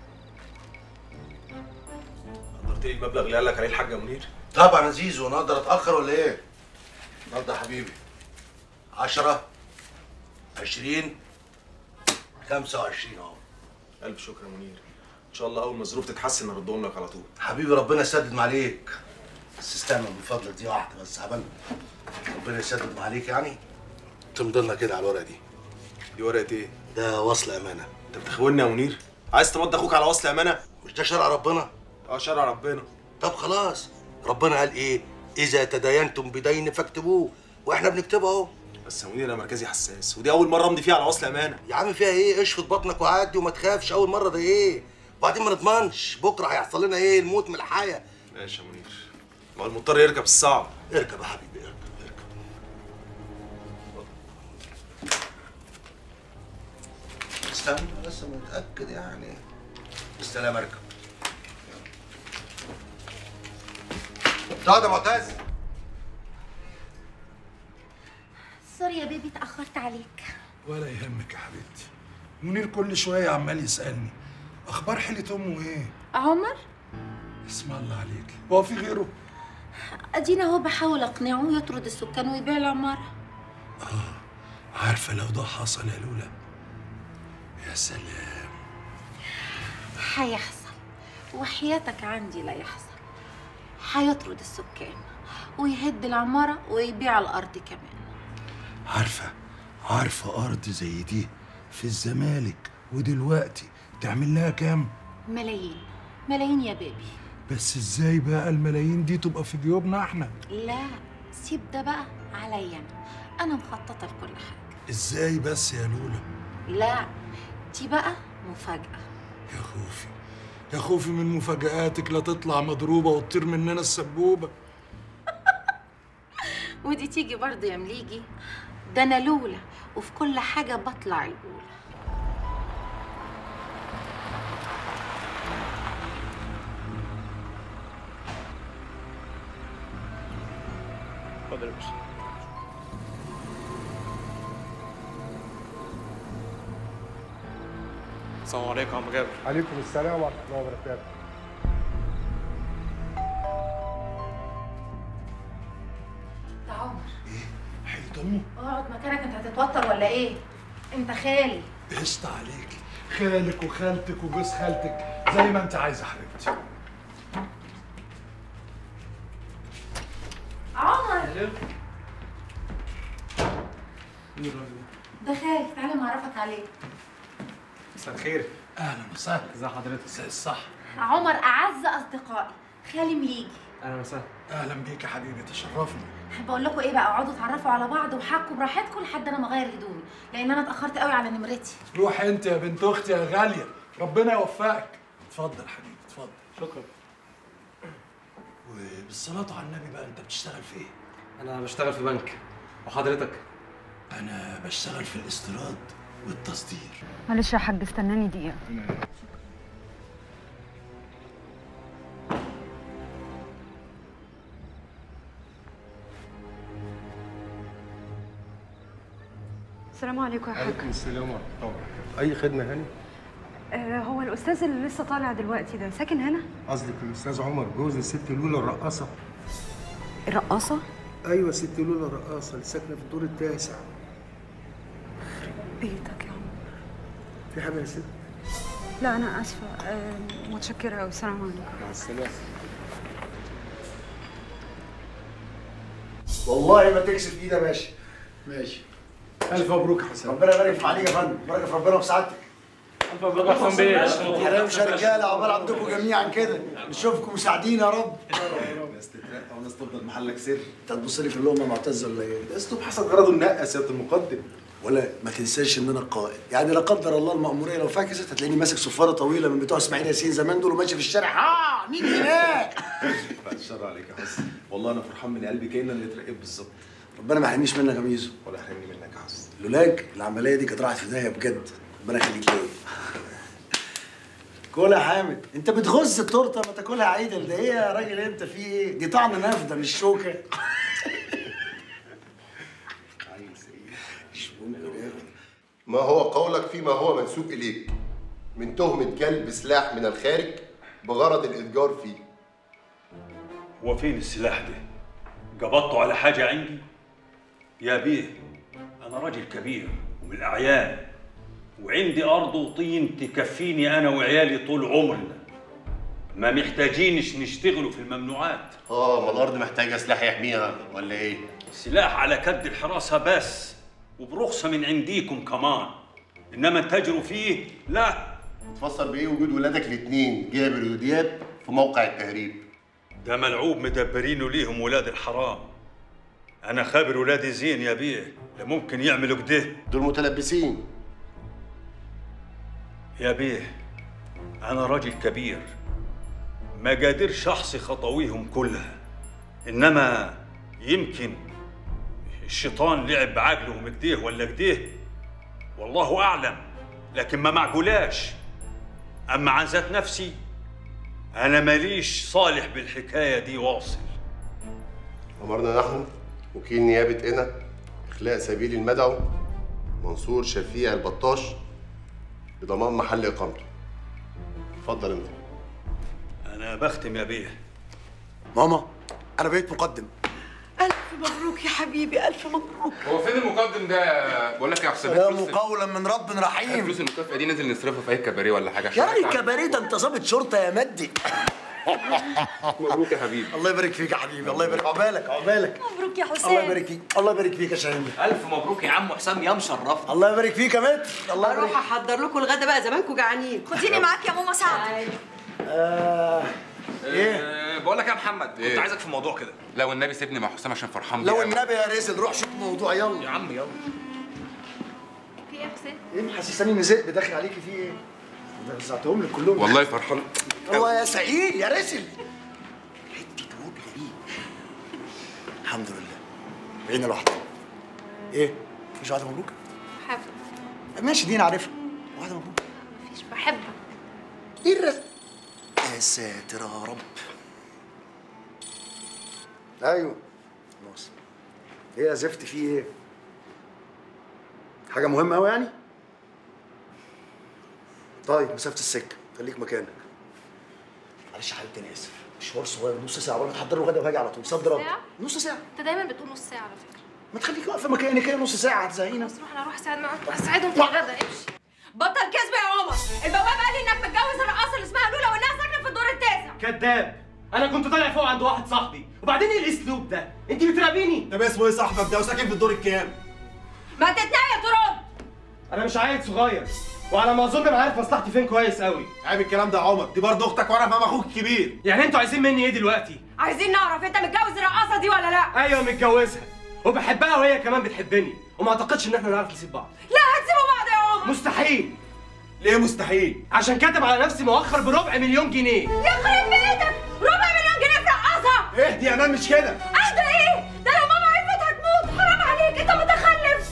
قدرت ايه المبلغ اللي قال لك عليه الحاج منير؟ طبعا يا زيزو، انا اقدر اتاخر ولا ايه؟ النهارده يا حبيبي عشرة عشرين خمسة وعشرين اهو. الف شكر يا منير، ان شاء الله اول ما الظروف تتحسن نردهم لك على طول. حبيبي ربنا يسدد عليك، بس استنى من فضلك دي واحده بس عبال ربنا يسدد عليك يعني. تمضي لنا كده على الورقه دي. دي ورقه ايه؟ ده وصل امانه. انت بتخوني يا منير؟ عايز تمضي اخوك على وصل امانه؟ مش ده شرع ربنا؟ اه شرع ربنا. طب خلاص، ربنا قال ايه؟ اذا تداينتم بدين فاكتبوه، واحنا بنكتبه اهو. بس يا منير انا مركزي حساس، ودي اول مره امضي فيها على وصل امانه. يا عم فيها ايه؟ اشفط بطنك وعدي وما تخافش، اول مره ده ايه؟ وبعدين ما نضمنش بكره هيحصل لنا ايه؟ الموت من الحياه. ماشي يا منير، ما هو المضطر يركب الصعب. اركب يا حبيبي اركب اركب. استنى بس متاكد يعني. بالسلامه اركب. اقعد يا معتز. سوري يا بيبي اتأخرت عليك. ولا يهمك يا حبيبتي. منير كل شويه عمال يسالني اخبار حيله امه ايه؟ عمر؟ اسم الله عليك، هو في غيره؟ ادينا هو بحاول اقنعه يطرد السكان ويبيع العماره. عارفه لو ده حصل يا لولا، يا سلام. هيحصل وحياتك عندي لا يحصل. هيطرد السكان ويهد العماره ويبيع الارض كمان. عارفه عارفه ارض زي دي في الزمالك ودلوقتي تعمل لها كام؟ ملايين ملايين يا بيبي. بس ازاي بقى الملايين دي تبقى في جيوبنا احنا؟ لا سيب ده بقى عليا انا، انا مخططه لكل حاجه. ازاي بس يا لولا؟ لا دي بقى مفاجاه. يا خوفي يا خوفي من مفاجآتك، لا تطلع مضروبه وتطير مننا السبوبه. ودي تيجي برضه يا مليجي، ده انا لولا وفي كل حاجه بطلع الاولى. اتفضل يا باشا. السلام عليكم يا عم جابر. عليكم السلام ورحمه الله وبركاته. ده عمر. هيضموا؟ اقعد مكانك، انت هتتوتر ولا ايه؟ انت خالي. قشطة عليكي، خالك وخالتك وجوز خالتك زي ما انت عايزه حبيبتي. عمر ايه ده خالي، تعالى معرفك عليه. مساء الخير. اهلا وسهلا. ازي حضرتك؟ زي الصح. عمر اعز اصدقائي، خالي مليجي. اهلا وسهلا. اهلا بيك يا حبيبي، تشرفني. بقول لكم ايه بقى، اقعدوا اتعرفوا على بعض وحكوا براحتكم لحد انا ما اغير هدومي، لان انا اتاخرت قوي على نمرتي. روح انت يا بنت اختي يا غاليه، ربنا يوفقك. اتفضل حبيبي اتفضل. شكرا. وبالصلاه على النبي بقى، انت بتشتغل في ايه؟ انا بشتغل في بنك. وحضرتك؟ انا بشتغل في الاستيراد والتصدير. معلش يا حاج استناني دقيقه. السلام عليكم يا حاج. عليكم السلام ورحمه الله وبركاته. اي خدمه هاني؟ آه هو الاستاذ اللي لسه طالع دلوقتي ده ساكن هنا؟ قصدك الاستاذ عمر جوز الست لولا الرقاصه؟ الرقاصه؟ ايوه ست لولا الرقاصه اللي ساكنه في الدور التاسع. بيتك يا عم. في حاجه يا ست؟ لا انا اسفه. آه متشكره قوي. السلام عليكم. مع السلامه. والله ما تكسف ايدي يا باشا. ماشي. الف مبروك يا حسن. ربنا يبارك في عليك يا فندم، بركه في ربنا وفي سعادتك. الف مبروك يا حسن بيه. حرامش يا رجاله، عقبال عندكم جميعا كده، نشوفكم مساعدين يا رب. ناس تترقى وناس تفضل محلك سر. انت تبص لي في اللقمه معتز ولا ايه؟ اسلوب حسب غرضه النقه يا سياده المقدم. ولا ما تنساش ان انا القائد، يعني لا قدر الله المأموريه لو فاكست هتلاقيني ماسك صفاره طويله من بتوع اسماعيل ياسين زمان دول وماشي في الشارع. ها مين هناك؟ بعد الشر عليك يا حسن، والله انا فرحان من قلبي كأن اللي اترقيت بالظبط. ربنا ما يحرمنيش منك يا ميزو. ولا يحرمني منك يا حسن. لولاك العمليه دي كانت راحت في داهيه بجد. ربنا يخليك ليا. كلها يا حامد، انت بتغز التورته ما تاكلها عيدل. ده ايه يا راجل انت في ايه؟ دي طعم نافده مش شوكه. ما هو قولك فيما هو منسوب إليك من تهمة جلب سلاح من الخارج بغرض الإتجار فيه؟ هو فين السلاح ده؟ قبضته على حاجة عندي؟ يا بيه أنا راجل كبير ومن الأعيان وعندي أرض وطين تكفيني أنا وعيالي طول عمرنا، ما محتاجينش نشتغلوا في الممنوعات. آه، ما الأرض محتاجة سلاح يحميها ولا إيه؟ سلاح على كد الحراسة بس وبرخصة من عنديكم كمان، إنما تجروا فيه لا. تفسر بإيه وجود ولادك الاتنين جابر ودياب في موقع التهريب؟ ده ملعوب مدبرينه ليهم ولاد الحرام. أنا خابر ولادي زين يا بيه، لا ممكن يعملوا كده. دول متلبسين يا بيه. أنا راجل كبير ما قادرش أحصي خطويهم كلها، إنما يمكن الشيطان لعب بعقلهم كده ولا كده، والله أعلم، لكن ما معقولاش. أما عن ذات نفسي أنا ماليش صالح بالحكاية دي واصل. أمرنا نحن وكيل نيابة قنا إخلاء سبيل المدعو منصور شفيع البطاش بضمان محل إقامته. اتفضل أنت. أنا انا بختم يا بيه. ماما انا بقيت مقدم. ألف مبروك يا حبيبي، ألف مبروك. هو فين المقدم ده؟ بقول لك يا حسام، سلام قولا من رب رحيم. فلوس المكافأة دي ننزل نصرفها في أي كباريه ولا حاجة. يعني كباريه ده انت ظابط شرطه يا مدي. مبروك يا حبيبي. الله يبارك فيك يا حبيبي، الله يبارك عقبالك عقبالك. مبروك يا حسام. الله يبارك فيك، الله يبارك فيك يا شاهين. ألف مبروك يا عم حسام يا مشرفنا. الله يبارك فيك يا متر. الله يبارك. اروح احضر لكم الغدا بقى، زمانكم جعانين. خديني معاك يا ماما سعد. آه. ايه؟ بقول لك يا محمد، كنت إيه؟ عايزك في موضوع كده. لو النبي سيبني مع حسام عشان فرحان بيه لو أوي. النبي يا رزل روح شوف موضوع يلا. يا عم يلا. في ايه يا حسين؟ ايه محسساني ان ذئب داخل عليكي في ايه؟ ده رزعتهم لك كلهم. والله فرحان. الله يا سعيد يا رزل. حته وجبه دي. الحمد لله. بقينا لوحدنا. ايه؟ مفيش واحده مبروك؟ بحبك. ماشي دي انا عارفها. واحده مبروك. مفيش، بحبك. ايه الرزق؟ يا ساتر يا رب. ايوه خلاص. ايه يا زفت في ايه؟ حاجه مهمه قوي يعني؟ طيب مسافه السكه خليك مكانك. معلش يا حبيبتي انا اسف، مشوار صغير نص ساعه ولا تحضر له غدا وهاجي على طول. صد رد. ساعة؟ نص ساعه. انت دايما بتقول نص ساعة على فكرة. ما تخليكي واقفه مكانك كده نص ساعه هتزهقينا. بس روح، انا اروح اساعد معاهم، اساعدهم في الغدا. امشي. بطل كذب يا عمر، البواب قال لي انك متجوز الرقاصه اللي اسمها لولا وانها ساكنه في الدور التاسع. كذاب. انا كنت طالع فوق عند واحد صاحبي، وبعدين ايه الاسلوب ده؟ انت بتراقبيني؟ طب اسمه ايه صاحبك ده وساكن في الدور الكام؟ ما تتنقل ترد. انا مش عيل صغير، وعلى ما اظن انا عارف مصلحتي فين كويس قوي. عيب الكلام ده يا عمر، دي برضه اختك وانا فاهم اخوك الكبير. يعني انتوا عايزين مني ايه دلوقتي؟ عايزين نعرف انت متجوز الرقاصه دي ولا لا؟ ايوه متجوزها، وبحبها وهي كمان بتحبني، وما اعتقدش ان احنا نعرف نسيب بعض. لا هتسيبوا بعض يا عمر. مستحيل. ليه مستحيل؟ عشان كاتب على نفسي مؤخر بربع مليون جنيه. يخرب بيتك، ربع مليون جنيه في رقاصه. اهدي يا مان مش كده. اهدى ايه؟ ده لو ماما عرفت هتموت، حرام عليك انت متخلف.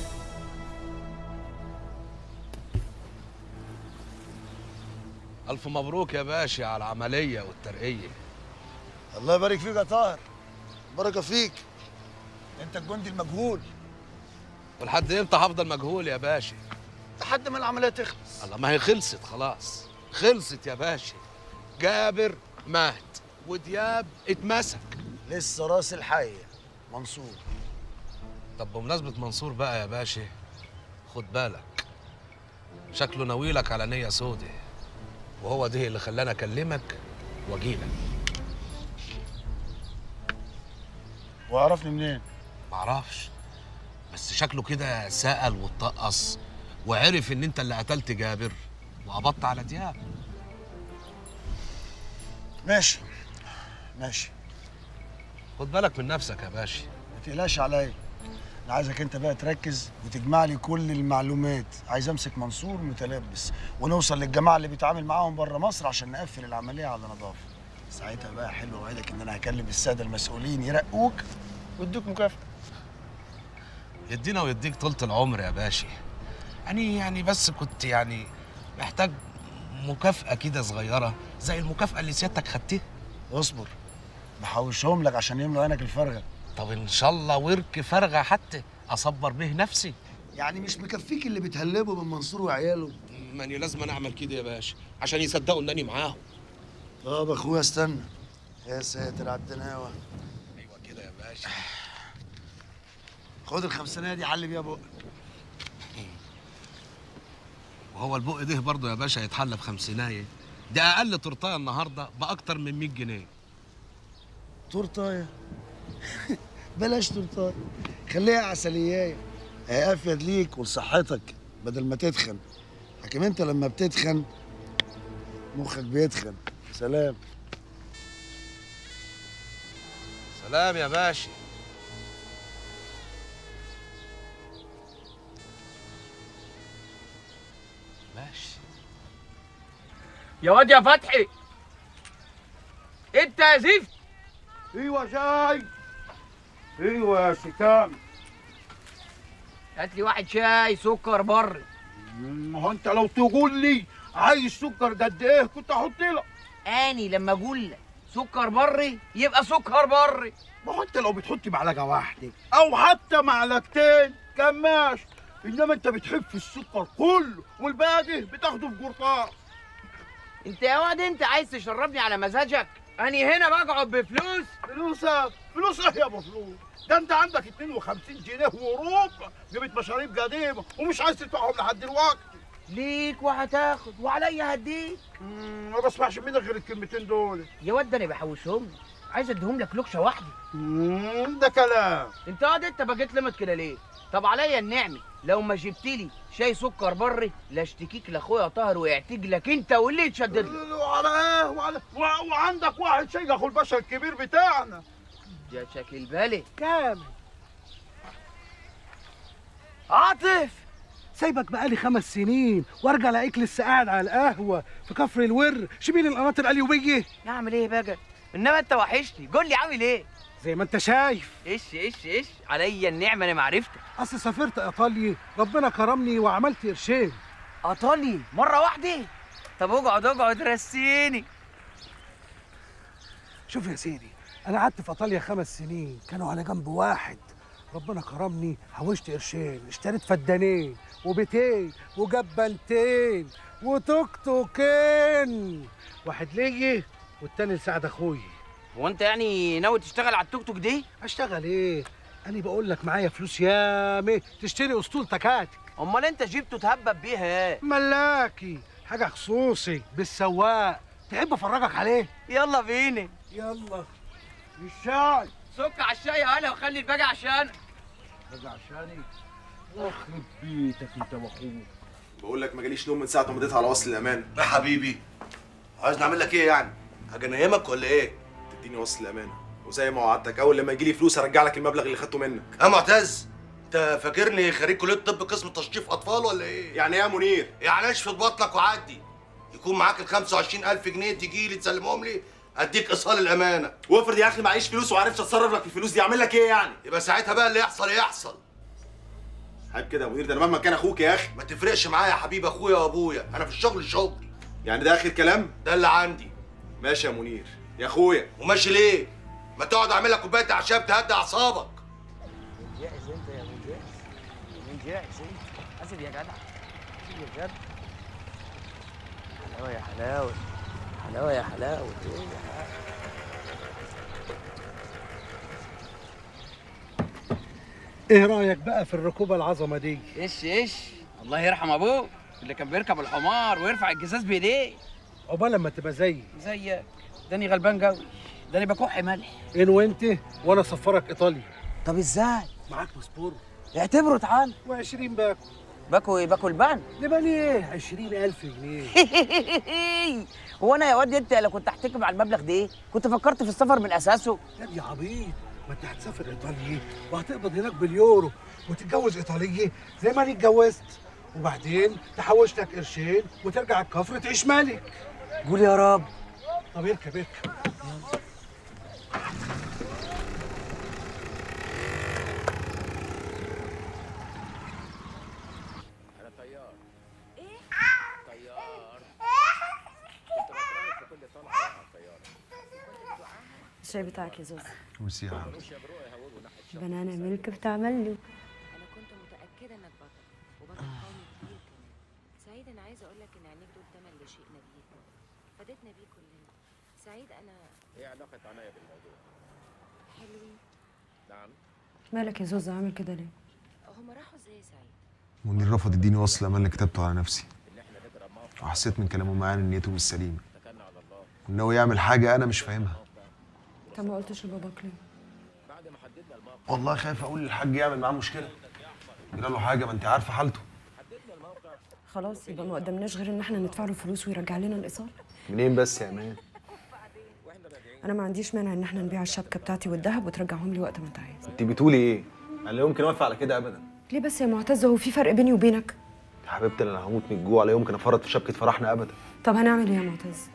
ألف مبروك يا باشا على العملية والترقية. الله يبارك فيك يا طاهر. بركه فيك. انت الجندي المجهول. ولحد امتى هفضل مجهول يا باشا؟ لحد ما العمليه تخلص. الله ما هي خلصت خلاص. خلصت يا باشا. جابر مات ودياب اتمسك. لسه راس الحيه منصور. طب بمناسبة منصور بقى يا باشا، خد بالك شكله ناويلك على نية سودة، وهو ده اللي خلاني اكلمك واجيلك. وعرفني منين؟ معرفش، بس شكله كده سأل واتطقص وعرف ان انت اللي قتلت جابر وقبضت على دياب. ماشي ماشي. خد بالك من نفسك يا باشا. ما تقلقش عليا. انا عايزك انت بقى تركز وتجمع لي كل المعلومات. عايز امسك منصور متلبس ونوصل للجماعه اللي بيتعامل معاهم بره مصر عشان نقفل العمليه على نظافه. ساعتها بقى حلو اوعدك ان انا هكلم الساده المسؤولين يرقوك ويدوك مكافاه. يدينا ويديك طولة العمر يا باشا. يعني يعني بس كنت يعني محتاج مكافأة كده صغيرة زي المكافأة اللي سيادتك خدتيها. اصبر بحوشهم لك عشان يملوا عينك الفارغة. طب ان شاء الله ورك فارغة حتى اصبر به نفسي. يعني مش مكفيك اللي بتهلبه من منصور وعياله؟ ماني لازم انا اعمل كده يا باشا عشان يصدقوا انني معاهم. طب اخويا استنى. يا ساتر على الدناوة. ايوه كده يا باشا. خد الخمسينية دي حل بيها بقك. وهو البق ده برضه يا باشا يتحل بخمسينايه؟ ده اقل تورتايه النهارده باكتر من مية جنيه. تورتايه؟ بلاش تورتايه، خليها عسليايه. هي افيد ليك ولصحتك بدل ما تتخن. حكيم انت لما بتتخن مخك بيتخن. سلام. سلام يا باشا. ماشي يا واد يا فتحي، انت يا زفت. ايوه شاي. ايوه يا شيكام. هات لي واحد شاي سكر بري. ما هو انت لو تقول لي عايز سكر قد ايه كنت احط لك. اني لما اقول لك سكر بري يبقى سكر بري. ما هو انت لو بتحط معلقه واحده او حتى معلقتين كماش، انما انت بتحب في السكر كله والباقي بتاخده في قرطاس. انت يا واد انت عايز تشربني على مزاجك؟ اني هنا بقعد بفلوس. فلوسك؟ فلوس ايه يا ابو فلوس؟ ده انت عندك اتنين وخمسين جنيه وربع جبت مشاريب قديمه ومش عايز تدفعهم لحد دلوقتي. ليك وهتاخد وعليا هديك. ما بسمعش منك غير الكلمتين دول. يا واد ده انا بحوشهم لك، عايز اديهم لك لوكشه واحده. امم ده كلام. انت قاعد انت بقيت لمت كده ليه؟ طب عليا النعمه لو ما جبت لي شاي سكر بري لا اشتكيك لاخويا طاهر ويعتج لك انت واللي يتشدد لك. وعلى ايه؟ وعلى و- وعندك واحد شيخ اخو الباشا الكبير بتاعنا. ده شكل بالي كامل. عاطف سايبك بقالي خمس سنين وارجع الاقيك لسه قاعد على القهوه في كفر الور شبين القناطر القليوبيه. نعمل ايه بقى؟ انما انت وحشني، قول لي عامل ايه؟ زي ما انت شايف. ايش ايش ايش عليا النعمه انا معرفتك. اصل سافرت ايطاليا ربنا كرمني وعملت قرشين. ايطاليا مره واحده؟ طب اقعد اقعد رسيني. شوف يا سيدي انا قعدت في ايطاليا خمس سنين كانوا على جنب واحد. ربنا كرمني حوشت قرشين اشتريت فدانين وبيتين وجبنتين وتوك توكين، واحد ليا والتاني لسعد اخويا. هو انت يعني ناوي تشتغل على التوك توك دي؟ اشتغل ايه؟ انا بقول لك معايا فلوس يامه تشتري اسطول تكاتك. امال انت جبته تهبب بيها ايه؟ ملاكي حاجه خصوصي بالسواق، تحب افرجك عليه؟ يلا بينا. يلا. الشاي سك على الشاي يا هلا وخلي الباقي عشانك. باقي عشاني؟ يخرب بيتك انت واخوك. بقول لك ما جاليش نوم من ساعه ما مضيت على وصل الامان. يا حبيبي عايز نعمل لك ايه يعني؟ حاجه نايمك ولا ايه؟ تديني وصل الامانه وزي ما وعدتك اول لما يجي لي فلوس ارجع لك المبلغ اللي خدته منك. يا معتز انت فاكرني خريج كليه طب قسم تشريف اطفال ولا ايه؟ يعني ايه يا منير؟ يعني اشفط بطنك وعدي. يكون معاك ال خمسة وعشرين ألف جنيه تجي لي تسلمهم لي اديك ايصال الامانه. وافرض يا اخي معيش فلوس وعرفت اتصرف لك في الفلوس دي اعمل لك ايه يعني؟ يبقى ساعتها بقى اللي يحصل يحصل. عيب كده يا منير، ده انا مهما كان اخوك يا اخي. ما تفرقش معايا يا حبيبي، اخويا وابويا، انا في الشغل شغل. يعني ده اخر كلام؟ ده اللي عندي. ماشي يا منير يا اخويا. وماشي ليه؟ ما تقعد اعمل لك كوبايه اعشاب تهدي اعصابك. جاهز انت يا من جاهز؟ من جاهز انت؟ اسد يا جدع. اسد يا جدع. حلاوه يا حلاوه. حلاوه يا حلاوه. ايه يا حلاوه؟ ايه رايك بقى في الركوبه العظمه دي؟ ايش ايش؟ الله يرحم ابوك اللي كان بيركب الحمار ويرفع الجزاز بايديه. عقبال لما تبقى زيي. زيك؟ داني غلبان قوي، داني بكح ملح. ان وانت وانا اسفرك ايطاليا. طب ازاي؟ معاك باسبور. اعتبره تعال. وعشرين باكو. باكو ايه؟ باكو البان؟ لبان ايه؟ عشرين ألف جنيه. هو انا يا واد انت لو كنت هحتكم على المبلغ ده كنت فكرت في السفر من اساسه؟ لا يا عبيط، ما انت هتسافر ايطاليا وهتقبض هناك باليورو وتتجوز ايطاليه زي ما انا اتجوزت، وبعدين تحوش لك قرشين وترجع الكفر تعيش ملك. قول يا رب. طب اركب اركب. انا طيار. ايه؟ طيار. كنت بتراقب في كل طلعه طيار. الشاي بتاعك يا زوز. ميرسي يا حبيبي. بنانا ملك بتعمل له. انا كنت متاكده انك بطل وبطل قومي كبير كمان. سعيد انا عايزه اقول لك ان عينيك دول تمن لشيء نبيل فادتنا بيه كلنا. سعيد انا ايه علاقه عناية بالموضوع؟ حلوين. نعم. مالك يا زوز عامل كده ليه؟ هما راحوا ازاي يا سعيد؟ منير رفض يديني وصل امان اللي كتبته على نفسي، وحسيت من كلامه معاه ان نيته مش سليمه، وانه يعمل حاجه انا مش فاهمها. طب ما قلتش لباباك ليه؟ والله خايف اقول للحاج يعمل معاه مشكله، يجرى له حاجه، ما انت عارفه حالته. خلاص يبقى ما قدمناش غير ان احنا ندفع له فلوس ويرجع لنا الايصال. منين بس يا امان؟ انا ما عنديش مانع ان احنا نبيع الشبكه بتاعتي والذهب وترجعهم لي وقت ما انت عايز. انت بتقولي ايه؟ انا لا يمكن اوافق على كده ابدا. ليه بس يا معتز؟ هو في فرق بيني وبينك؟ يا حبيبتي انا هموت من الجوع، لا يمكن افرط في شبكه فرحنا ابدا. طب هنعمل ايه يا معتز؟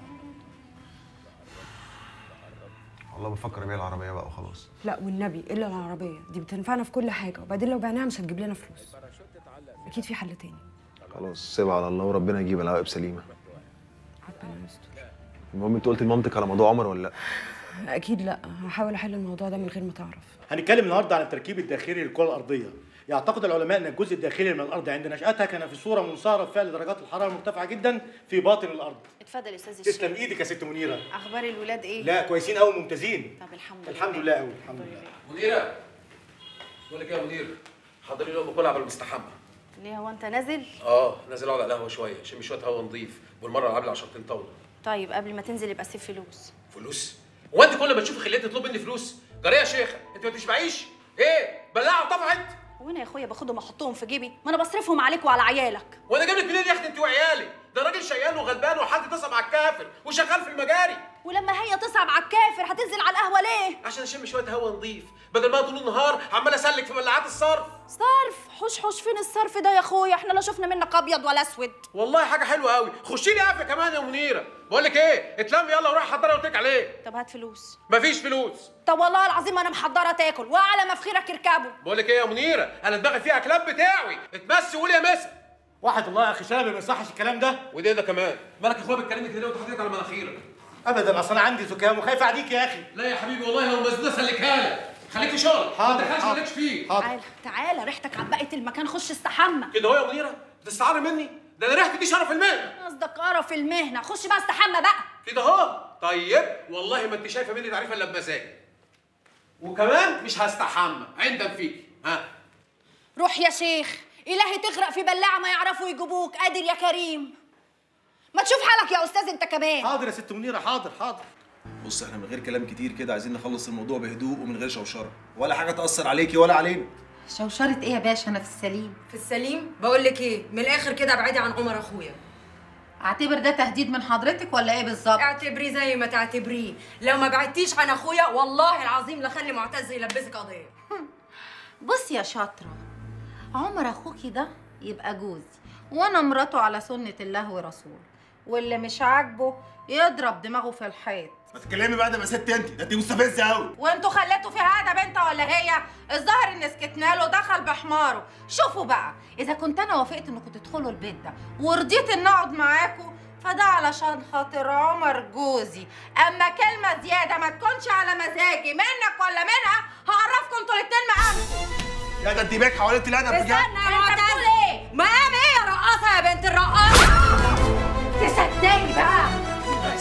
والله بفكر ابيع العربيه بقى وخلاص. لا والنبي الا العربيه دي بتنفعنا في كل حاجه، وبعدين لو بعناها مش هتجيب لنا فلوس. اكيد في حل تاني. خلاص سيبها على الله وربنا يجيب العواقب سليمه. ربنا يستر. المهم انت قلت لمامتك على موضوع عمر ولا لا؟ اكيد لا، هحاول احل الموضوع ده من غير ما تعرف. هنتكلم النهارده عن التركيب الداخلي للكره الارضيه. يعتقد العلماء ان الجزء الداخلي من الارض عند نشاتها كان في صوره منصهره بفعل درجات الحراره المرتفعه جدا في باطن الارض. اتفضل يا استاذ الشيخ. تسلم ايدك يا ست منيره. اخبار الولاد ايه؟ لا كويسين قوي ممتازين. طب الحمد لله. الحمد لله قوي الحمد لله. منيره بقول لك ايه يا منير، حضري لي لقمه كلها قبل ما استحمى. ليه هو انت نازل؟ اه نازل اقعد على القهوه شويه، شم شويه هوا نضيف، والمره العب لي عشرتين طاوله. طيب قبل ما تنزل يبقى سيب فلوس. فلوس؟ هو انت كل ما تشوفي خليتي تطلب مني فلوس؟ جاريه يا شيخه انت ما تشبعيش؟ ايه بلاعه وطفحت؟ وانا يا اخويا باخدهم احطهم في جيبي، ما انا بصرفهم عليك وعلى عيالك. وانا جايب لك منين يا اختي انت وعيالي؟ ده راجل شيال وغلبان وحد تصعب على الكافر وشغال في المجاري. ولما هي تصعب على الكافر هتنزل على القهوه ليه؟ عشان اشم شويه هوا نضيف، بدل ما طول النهار عمال اسلك في بلاعات الصرف. صرف؟ حوش حوش فين الصرف ده يا اخويا؟ احنا لا شفنا منك ابيض ولا اسود. والله حاجه حلوه قوي، خشي لي قافيه كمان يا منيره. بقول لك ايه، اتلمي يلا وروحي حضري واتك عليه. طب هات فلوس. مفيش فلوس. طب والله العظيم انا محضره تاكل وعلى مفخيرك اركبه. بقول لك ايه يا منيره، انا دماغي فيها كلام بتاعي، اتمسي وقولي يا مسا. واحد الله يا اخي شلبي ما يصحش الكلام ده. ودي ده كمان، مالك يا اخويا بتكلمني كده وانت حاطط على مناخيرك؟ ابدا اصل انا عندي زكام وخايف عليك يا اخي. لا يا حبيبي والله لو مسدوده سلكها لك، خليك في شغلك. حاضر ما تدخلش حاضر. مالكش فيه. تعالى تعالى ريحتك عبقت المكان، خش استحمى. كده اهو يا منيره، بتستعار مني؟ ده انا ريحتي دي شرف المهنه. قصدك قرف المهنه، خش بقى استحمى بقى. كده اهو. طيب والله ما انت شايفه مني تعريفه الا بمزاجي. وكمان مش هستحمى عندك فيكي. ها روح يا شيخ، إلهي تغرق في بلاعة ما يعرفوا يجيبوك، قادر يا كريم. ما تشوف حالك يا أستاذ أنت كمان. حاضر يا ست منيرة حاضر حاضر. بص احنا من غير كلام كتير كده عايزين نخلص الموضوع بهدوء ومن غير شوشره، ولا حاجه تاثر عليكي ولا علينا. شوشرة ايه يا باشا؟ انا في السليم. في السليم؟ بقول لك ايه، من الاخر كده ابعدي عن عمر اخويا. اعتبر ده تهديد من حضرتك ولا ايه بالظبط؟ اعتبريه زي ما تعتبريه، لو ما بعدتيش عن اخويا والله العظيم لخلي معتز يلبسك قضيه. بص يا شاطرة، عمر اخوكي ده يبقى جوزي وانا مراته على سنة الله ورسوله، واللي مش عاجبه يضرب دماغه في الحيط. ما تتكلمي بقى ده، ما ست انت ده انت مستفزه قوي. وانتوا خليتوا فيها ادب انت ولا هي؟ الظاهر ان سكتنا له دخل بحماره. شوفوا بقى، اذا كنت انا وافقت انكم تدخلوا البيت ده ورضيت ان اقعد معاكم فده علشان خاطر عمر جوزي، اما كلمه زياده ما تكونش على مزاجي منك ولا منها هعرفكم انتوا الاتنين مقامكم. يا ده انت بيك حوالين الادب بجد. استنى يا معتز، ايه؟ مقام ايه يا رقاصه يا بنت الرقاصه؟ تصدقي بقى.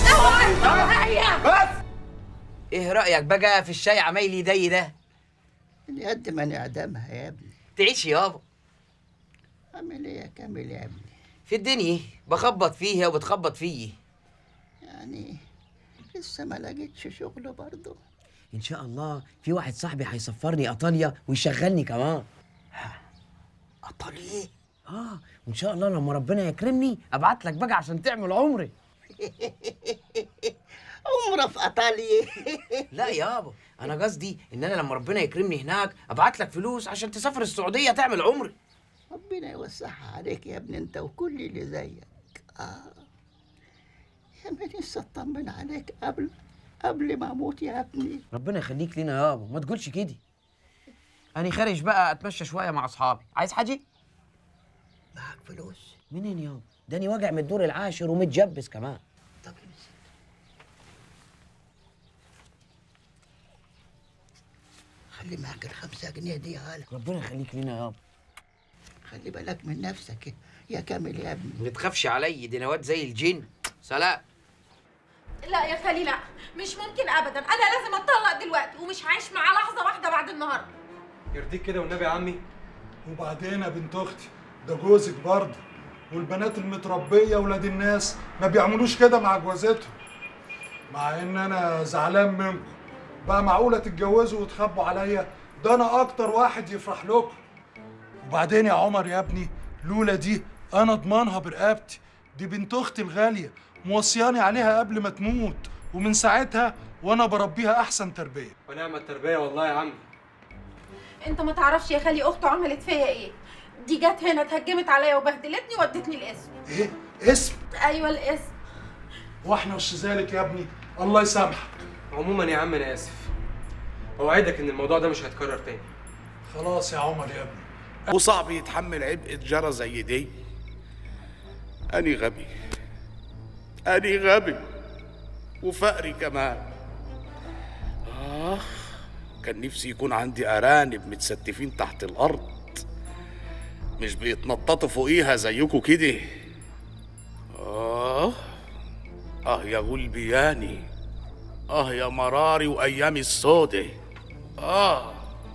اوعي بس ايه رايك بقى في الشاي عمايلي دي ده؟ قد ما نعدمها يا ابني. تعيش يابا. اعمل ايه يا كامل يا ابني؟ في الدنيا بخبط فيها وبتخبط فيي. يعني لسه ما لقيتش شغل برضه. ان شاء الله في واحد صاحبي هيسفرني ايطاليا ويشغلني كمان. ايطاليا؟ اه وان شاء الله لما ربنا يكرمني ابعت لك بقى عشان تعمل عمري. عمره في ايطاليا؟ لا يابا، انا قصدي ان انا لما ربنا يكرمني هناك ابعت لك فلوس عشان تسافر السعوديه تعمل عمري. ربنا يوسعها عليك يا ابني انت وكل اللي زيك. اه يا ابني لسه اطمن عليك قبل قبل ما اموت يا ابني. ربنا يخليك لينا يابا، ما تقولش كده. انا خارج بقى اتمشى شويه مع اصحابي، عايز حاجه؟ معاك فلوس؟ منين يابا؟ ده انا واجع من الدور العاشر ومتجبس كمان. طب امسك. خلي معاك الخمسة جنيه دي يا هلا. ربنا يخليك لينا يابا. خلي بالك من نفسك يا كامل يا ابني. ما تخافش عليا، دي نواد زي الجن. سلام. لا يا خالي لا، مش ممكن ابدا، انا لازم اتطلق دلوقتي ومش هعيش معاه لحظه واحده بعد النهارده. يرضيك كده والنبي يا عمي؟ وبعدين يا بنت اختي ده جوزك برضه، والبنات المتربيه ولاد الناس ما بيعملوش كده مع جوازاتهم. مع ان انا زعلان منكم، بقى معقوله تتجوزوا وتخبوا عليا؟ ده انا اكتر واحد يفرح لكم. وبعدين يا عمر يا ابني، لولا دي انا اضمانها برقبتي، دي بنت اختي الغاليه موصياني عليها قبل ما تموت، ومن ساعتها وانا بربيها احسن تربيه. ونعم التربيه والله يا عمي. انت ما تعرفش يا خالي اخته عملت فيا ايه. دي جت هنا اتهجمت عليا وبهدلتني وودتني القسم. ايه؟ اسم؟ ايوه القسم. واحنا وش ذلك يا ابني، الله يسامحك. عموما يا عم انا اسف، اوعدك ان الموضوع ده مش هيتكرر تاني. خلاص يا عمر يا ابني. وصعب يتحمل عبء تجارة زي دي. أني غبي، أني غبي وفقري كمان. آخ كان نفسي يكون عندي أرانب متستفين تحت الأرض مش بيتنططوا فوقيها زيكوا كده؟ آه آه يا غلبياني، آه يا مراري وأيامي السودة، آه.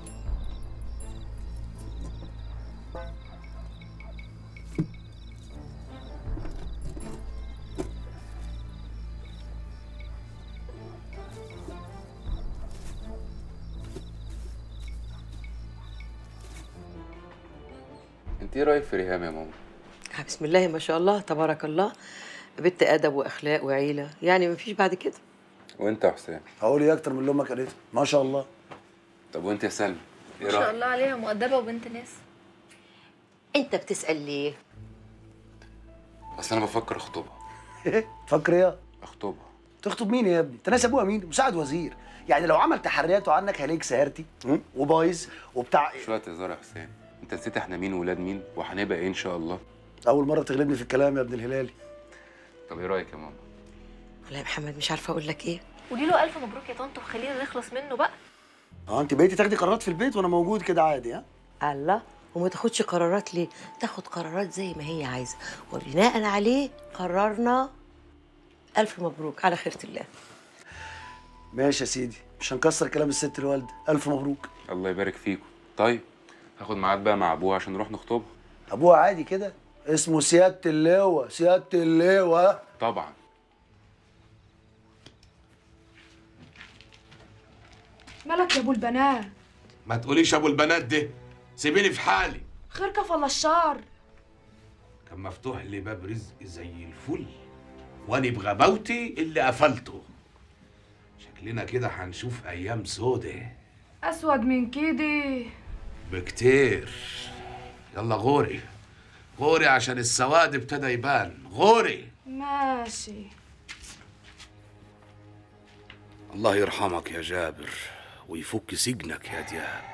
انت ايه رايك في ريهام يا ماما؟ بسم الله ما شاء الله تبارك الله، بنت ادب واخلاق وعيله، يعني مفيش بعد كده. وانت يا حسام؟ هقول ايه اكتر من اللي امك قالته؟ ما شاء الله. طب وانت يا سلمى؟ ايه ما رايك؟ شاء الله عليها مؤدبه وبنت ناس. انت بتسال ليه؟ اصل انا بفكر اخطبها. فكر ايه؟ اخطبها. تخطب مين يا ابني؟ انت ناس ابوها مين؟ مساعد وزير. يعني لو عمل تحرياته عنك هليك سهرتي وبايظ وبتاع. شويه هزار يا حسام، انت نسيت احنا مين ولاد مين وهنبقى ايه ان شاء الله؟ اول مره تغلبني في الكلام يا ابن الهلالي. طب ايه رايك يا ماما؟ والله يا محمد مش عارفه اقول لك ايه. قولي له الف مبروك يا طنط وخلينا نخلص منه بقى. اه انت بقيتي تاخدي قرارات في البيت وانا موجود كده عادي؟ ها الله، وما تاخدش قرارات ليه؟ تاخد قرارات زي ما هي عايزه، وبناء عليه قررنا. الف مبروك على خيره الله. ماشي يا سيدي، مش هنكسر كلام الست الوالده. الف مبروك. الله يبارك فيكم. طيب هاخد ميعاد بقى مع ابوها عشان نروح نخطبها. ابوها عادي كده؟ اسمه سياده اللواء. سياده اللواء طبعا. مالك يا ابو البنات؟ ما تقوليش ابو البنات ده، سيبيني في حالي. خير كفل الشر. كان مفتوح لي باب رزق زي الفل، واني بغباوتي اللي قفلته. شكلنا كده هنشوف ايام سودة. اسود من كده بكتير. يلا غوري غوري عشان السواد ابتدى يبان. غوري. ماشي. الله يرحمك يا جابر ويفك سجنك يا دياب.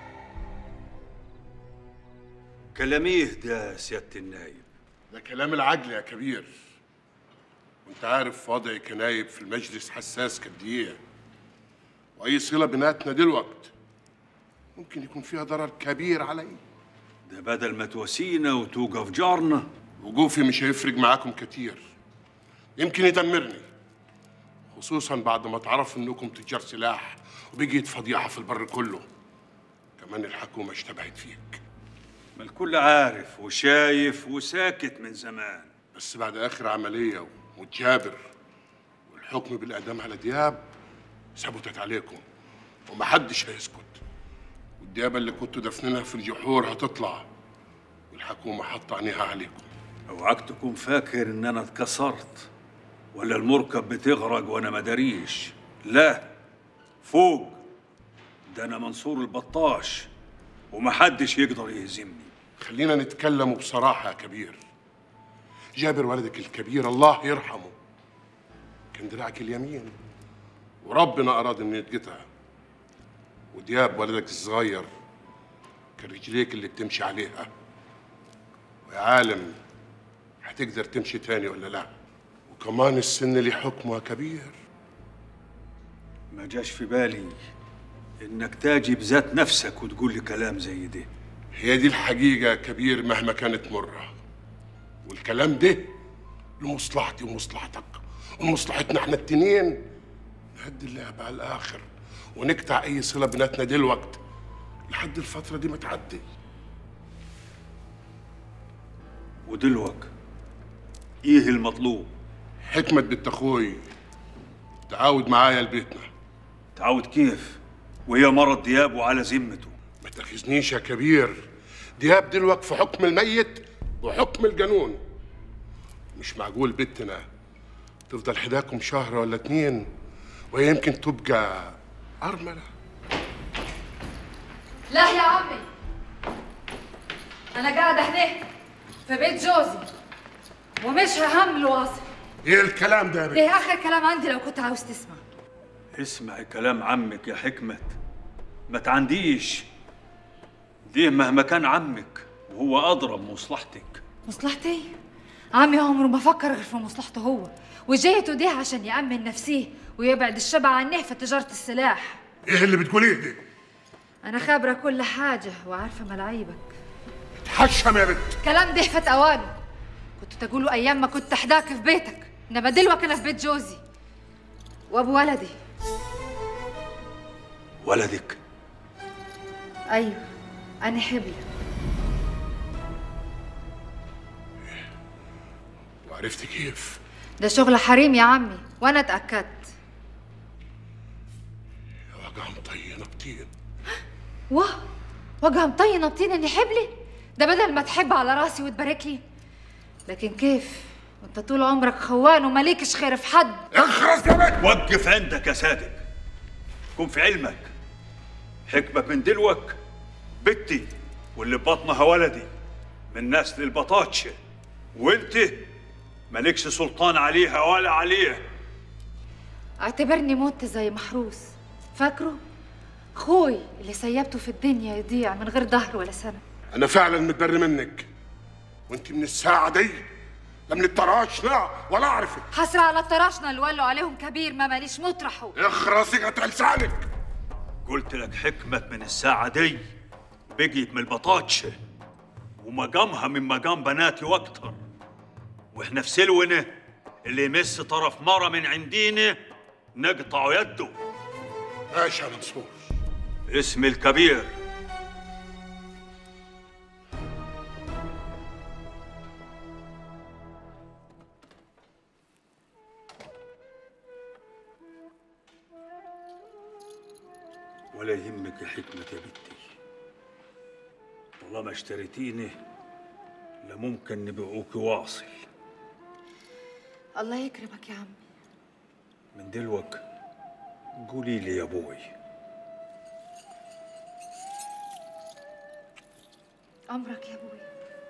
كلام ايه ده سيادة النايب؟ ده كلام العجل يا كبير، وانت عارف وضعي كنايب في المجلس حساس قد ايه، واي صله بيناتنا دلوقت ممكن يكون فيها ضرر كبير علي. ده بدل ما تواسينا وتوقف جارنا. وقوفي مش هيفرق معاكم كتير، يمكن يدمرني، خصوصا بعد ما تعرف انكم تجار سلاح وبقيت فضيحه في البر كله. كمان الحكومه اشتبهت فيك. ما الكل عارف وشايف وساكت من زمان. بس بعد اخر عمليه وجابر والحكم بالاعدام على دياب ثبتت عليكم ومحدش هيسكت، والديابه اللي كنتوا دفنينها في الجحور هتطلع، والحكومه حاطه عينيها عليكم. اوعاك تكون فاكر ان انا اتكسرت ولا المركب بتغرق وانا ما داريش. لا، فوق. ده انا منصور البطاش ومحدش يقدر يهزمني. خلينا نتكلم بصراحه يا كبير. جابر ولدك الكبير الله يرحمه كان دراعك اليمين، وربنا اراد انه يتقطع. ودياب ولدك الصغير كان رجليك اللي بتمشي عليها. ويا عالم هتقدر تمشي تاني ولا لا؟ وكمان السن ليه حكمه يا كبير. ما جاش في بالي انك تاجي بذات نفسك وتقول لي كلام زي ده. هي دي الحقيقه يا كبير مهما كانت مره، والكلام ده لمصلحتي ومصلحتك ومصلحتنا احنا التنين. نهدي اللعبه على الاخر ونقطع اي صله بيناتنا دلوقت لحد الفتره دي ما تعدي. ودلوقت ايه المطلوب؟ حكمة بنت اخوي تعاود معايا لبيتنا. تعاود كيف؟ وهي مرض دياب وعلى ذمته. ما تاخذنيش يا كبير، دياب دلوقتي في حكم الميت وحكم الجنون. مش معقول بنتنا تفضل حداكم شهر ولا اتنين وهي يمكن تبقى أرملة. لا يا عمي، أنا قاعدة هنا في بيت جوزي ومش ههم الواصل. ايه الكلام ده يا ده آخر كلام عندي لو كنت عاوز تسمع. اسمعي كلام عمك يا حكمة، ما تعنديش. ديه مهما كان عمك وهو أدرى بمصلحتك. مصلحتي؟ عمي عمره ما فكر غير في مصلحته هو، وجايته دي عشان يأمن نفسيه ويبعد الشبع عنه في تجارة السلاح. ايه اللي بتقوليه ده؟ أنا خابرة كل حاجة وعارفة ملاعيبك. حشم يا بنت. كلام ده فات اوانه. كنت تقولوا ايام ما كنت احداك في بيتك، انما دلوقتي انا في بيت جوزي وابو ولدي. ولدك؟ ايوه انا حبلة. وعرفت كيف؟ ده شغل حريم يا عمي وانا اتاكدت. وجع مطينه بطين. واه وجع مطينه بطين اني حبلي؟ ده بدل ما تحب على راسي وتبارك لي. لكن كيف وانت طول عمرك خوان ومالكش خير في حد؟ اخرس يا بنت. وقف عندك يا صادق. كن في علمك حكمة من دلوك بنتي واللي ببطنها ولدي من نسل البطاطشة، وانت مالكش سلطان عليها ولا عليه. اعتبرني مت زي محروس. فاكره؟ خوي اللي سيبته في الدنيا يضيع من غير ظهر ولا سنة. انا فعلا متبر منك، وانت من الساعه دي لا من الطراشنه ولا اعرفك. حسرة على الطراشنة اللي ولوا عليهم كبير ما ماليش مطرحه. اخرسي قطع لسانك. قلت لك حكمة من الساعة دي بقيت من البطاطشة ومقامها من مقام بناتي واكتر، واحنا في سلونة اللي يمس طرف مرة من عندينا نقطع يده. ماشي يا منصور. اسمي الكبير. ولا يهمك يا حكمة يا بنتي، طالما اشتريتيني لممكن نبيعوكي واصل. الله يكرمك يا عمي. من دلوك قولي لي يا ابوي. امرك يا ابوي.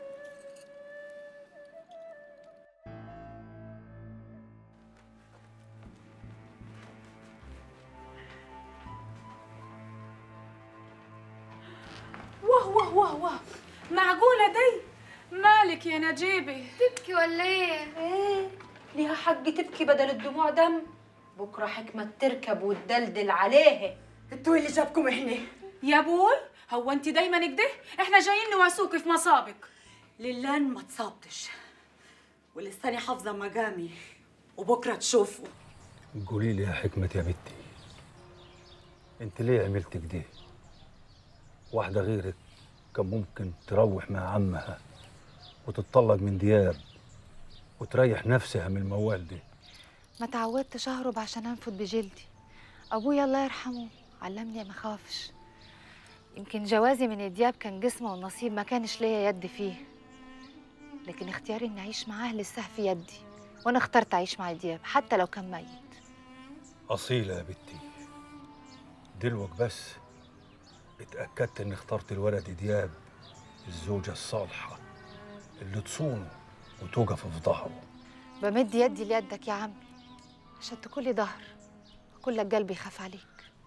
واه واه واه واه، معقولة دي؟ مالك يا نجيبة؟ تبكي ولا ايه؟ ايه؟ ليها حق تبكي بدل الدموع دم؟ بكرة حكمة تركب وتدلدل عليها. انتوا اللي جابكم هنا؟ يا ابوي هو انت دايما كده؟ احنا جايين نواسوكي في مصابك. لله ما تصابتش، ولساني حافظة مقامي، وبكرة تشوفوا. قولي لي يا حكمة يا بنتي، انت ليه عملت كده؟ واحدة غيرك كان ممكن تروح مع عمها وتتطلق من دياب وتريح نفسها من الموال ده. ما تعودتش اهرب عشان انفد بجلدي. ابويا الله يرحمه علمني ما اخافش. يمكن جوازي من دياب كان جسمه والنصيب ما كانش ليا يد فيه، لكن اختياري اني اعيش معاه لسه في يدي، وانا اخترت اعيش مع دياب حتى لو كان ميت. أصيلة يا بنتي. دلوك بس اتأكدت إني اخترت الولد دياب الزوجة الصالحة اللي تصونه وتوقف في ظهره. بمد يدي ليدك يا عمي عشان تكونلي ظهر وكلك قلبي يخاف عليك.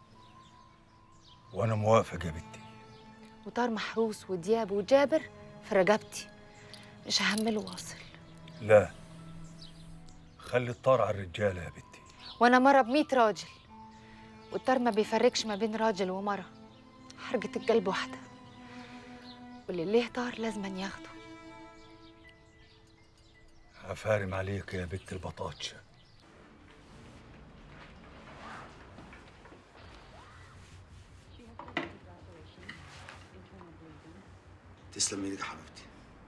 وأنا موافق يا بنتي. وطار محروس ودياب وجابر في رقبتي، مش ههمله واصل. لا، خلي الطار على الرجالة يا بنتي. وانا مرة بميت راجل، والطار ما بيفرقش ما بين راجل ومرة، حرقة القلب واحدة، واللي ليه طار لازم ياخده. عفارم عليك يا بنت البطاطشة. تسلم ايدك يا حبيبتي.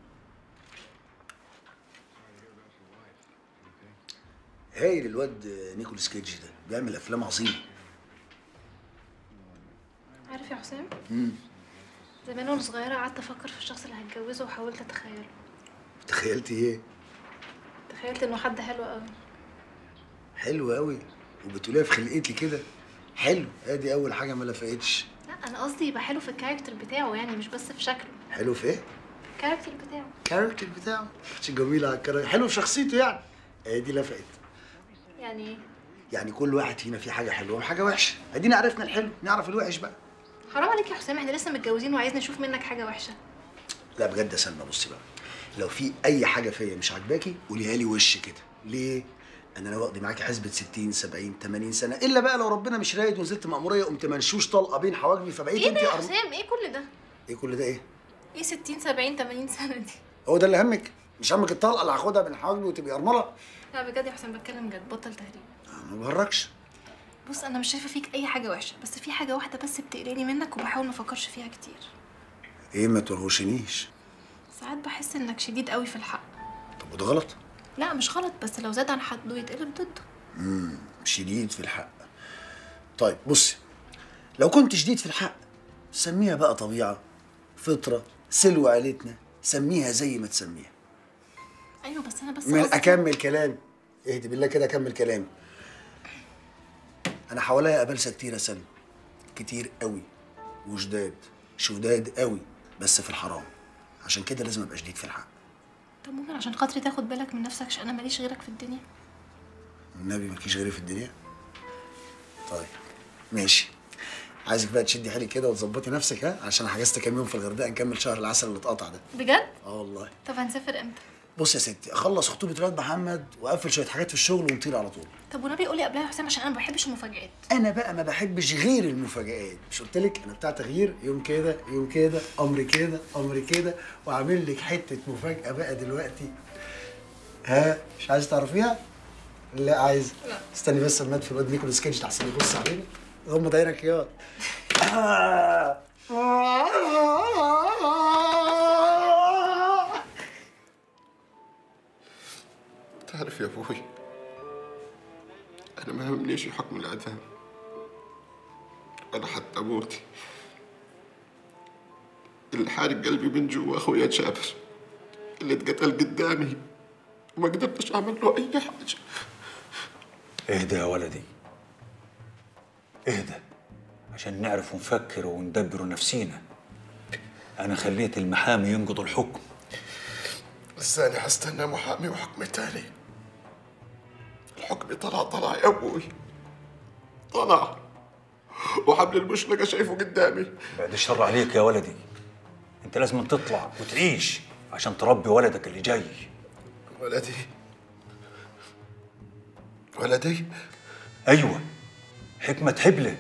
هايل الواد نيكولاس كيدج ده، بيعمل افلام عظيمه. عارف يا حسام؟ امم زمان وانا صغيره قعدت افكر في الشخص اللي هتجوزه وحاولت اتخيله. تخيلتي ايه؟ تخيلت انه حد حلو قوي. حلو قوي؟ وبتقوليها في خلقتي كده؟ حلو، ادي اول حاجه ما لفقتش. لا انا قصدي يبقى حلو في الكاركتر بتاعه، يعني مش بس في شكله. حلو في ايه؟ الكاركتر بتاعه. الكاركتر بتاعه؟ مش جميله على الكاركتر، حلو في شخصيته يعني. ادي لفقت. يعني ايه؟ يعني كل واحد فينا فيه حاجه حلوه وحاجه وحشه، ادينا عرفنا الحلو، نعرف الوحش بقى. حرام عليك يا حسام، احنا لسه متجوزين وعايزني اشوف منك حاجه وحشه. لا بجد يا سلمى، بصي بقى، لو في اي حاجه فيا مش عاجباكي قوليها لي وش كده. ليه؟ ان انا واخد معاكي حسبه ستين سبعين تمانين سنه، الا بقى لو ربنا مش رايد ونزلت مأموريه قمت منشوش طلقه بين حواجبي فبقيت ايه انت ده يا أرم... حسام؟ ايه كل ده؟ ايه كل ده ايه؟ ايه ستين سبعين تمانين سنه دي؟ هو ده اللي همك؟ مش همك الطلقه اللي هاخدها من حواجبي وتبقي ارمله؟ لا بجد يا حسام بتكلم جد، بطل تهريج. ما بهرجش. بص انا مش شايفه فيك اي حاجه وحشه، بس في حاجه واحده بس بتقلقني منك وبحاول ما افكرش فيها كتير. ايه ما توهوشنيش؟ ساعات بحس انك شديد قوي في الحق. طب وده غلط؟ لا مش غلط، بس لو زاد عن حده يتقلب ضده. امم شديد في الحق. طيب بصي، لو كنت شديد في الحق سميها بقى طبيعه، فطره، سلو عيلتنا، سميها زي ما تسميها. ايوه بس انا بس من قصدي- اكمل كلامي. اهدي بالله كده اكمل كلامي. انا حواليا ابلسه كتير يا سلمى، كتير قوي وشداد، شداد قوي بس في الحرام، عشان كده لازم ابقى شديد في الحق. طب ممكن عشان خاطري تاخد بالك من نفسك عشان انا ماليش غيرك في الدنيا. النبي مالكيش غيري في الدنيا؟ طيب ماشي، عايزك بقى تشدي حيلك كده وتظبطي نفسك، ها، عشان حجزت كام يوم في الغردقه نكمل شهر العسل اللي اتقطع ده. بجد؟ اه والله. طب هنسافر امتى؟ بص يا ستي، اخلص خطوبه الواد محمد واقفل شويه حاجات في الشغل ونطير على طول. طب ونبي قولي قبلها يا حسام عشان انا ما بحبش المفاجآت. انا بقى ما بحبش غير المفاجآت، مش قلت لك انا بتاع تغيير، يوم كده يوم كده، امر كده امر كده، واعمل لك حته مفاجاه بقى دلوقتي. ها مش عايز تعرفيها؟ لا عايز. لا. استني بس اما ادفي الواد نيكولاس كيدج احسن يبص علينا، غمض عينك ياض. تعرف يا ابوي، انا ما همنيش حكم الاعدام ولا حتى موتي. اللي حارق قلبي من جوا اخويا جابر اللي اتقتل قدامي وما قدرتش اعمل له اي حاجه. اهدى يا ولدي، اهدى عشان نعرف نفكر وندبر نفسينا. انا خليت المحامي ينقضوا الحكم. لساني حستنى محامي وحكم تاني. الحكم طلع طلع يا ابوي، طلع وحبل المشنقة شايفه قدامي. بعد الشر عليك يا ولدي، انت لازم تطلع وتعيش عشان تربي ولدك اللي جاي. ولدي ولدي ايوه، حكمة حبله.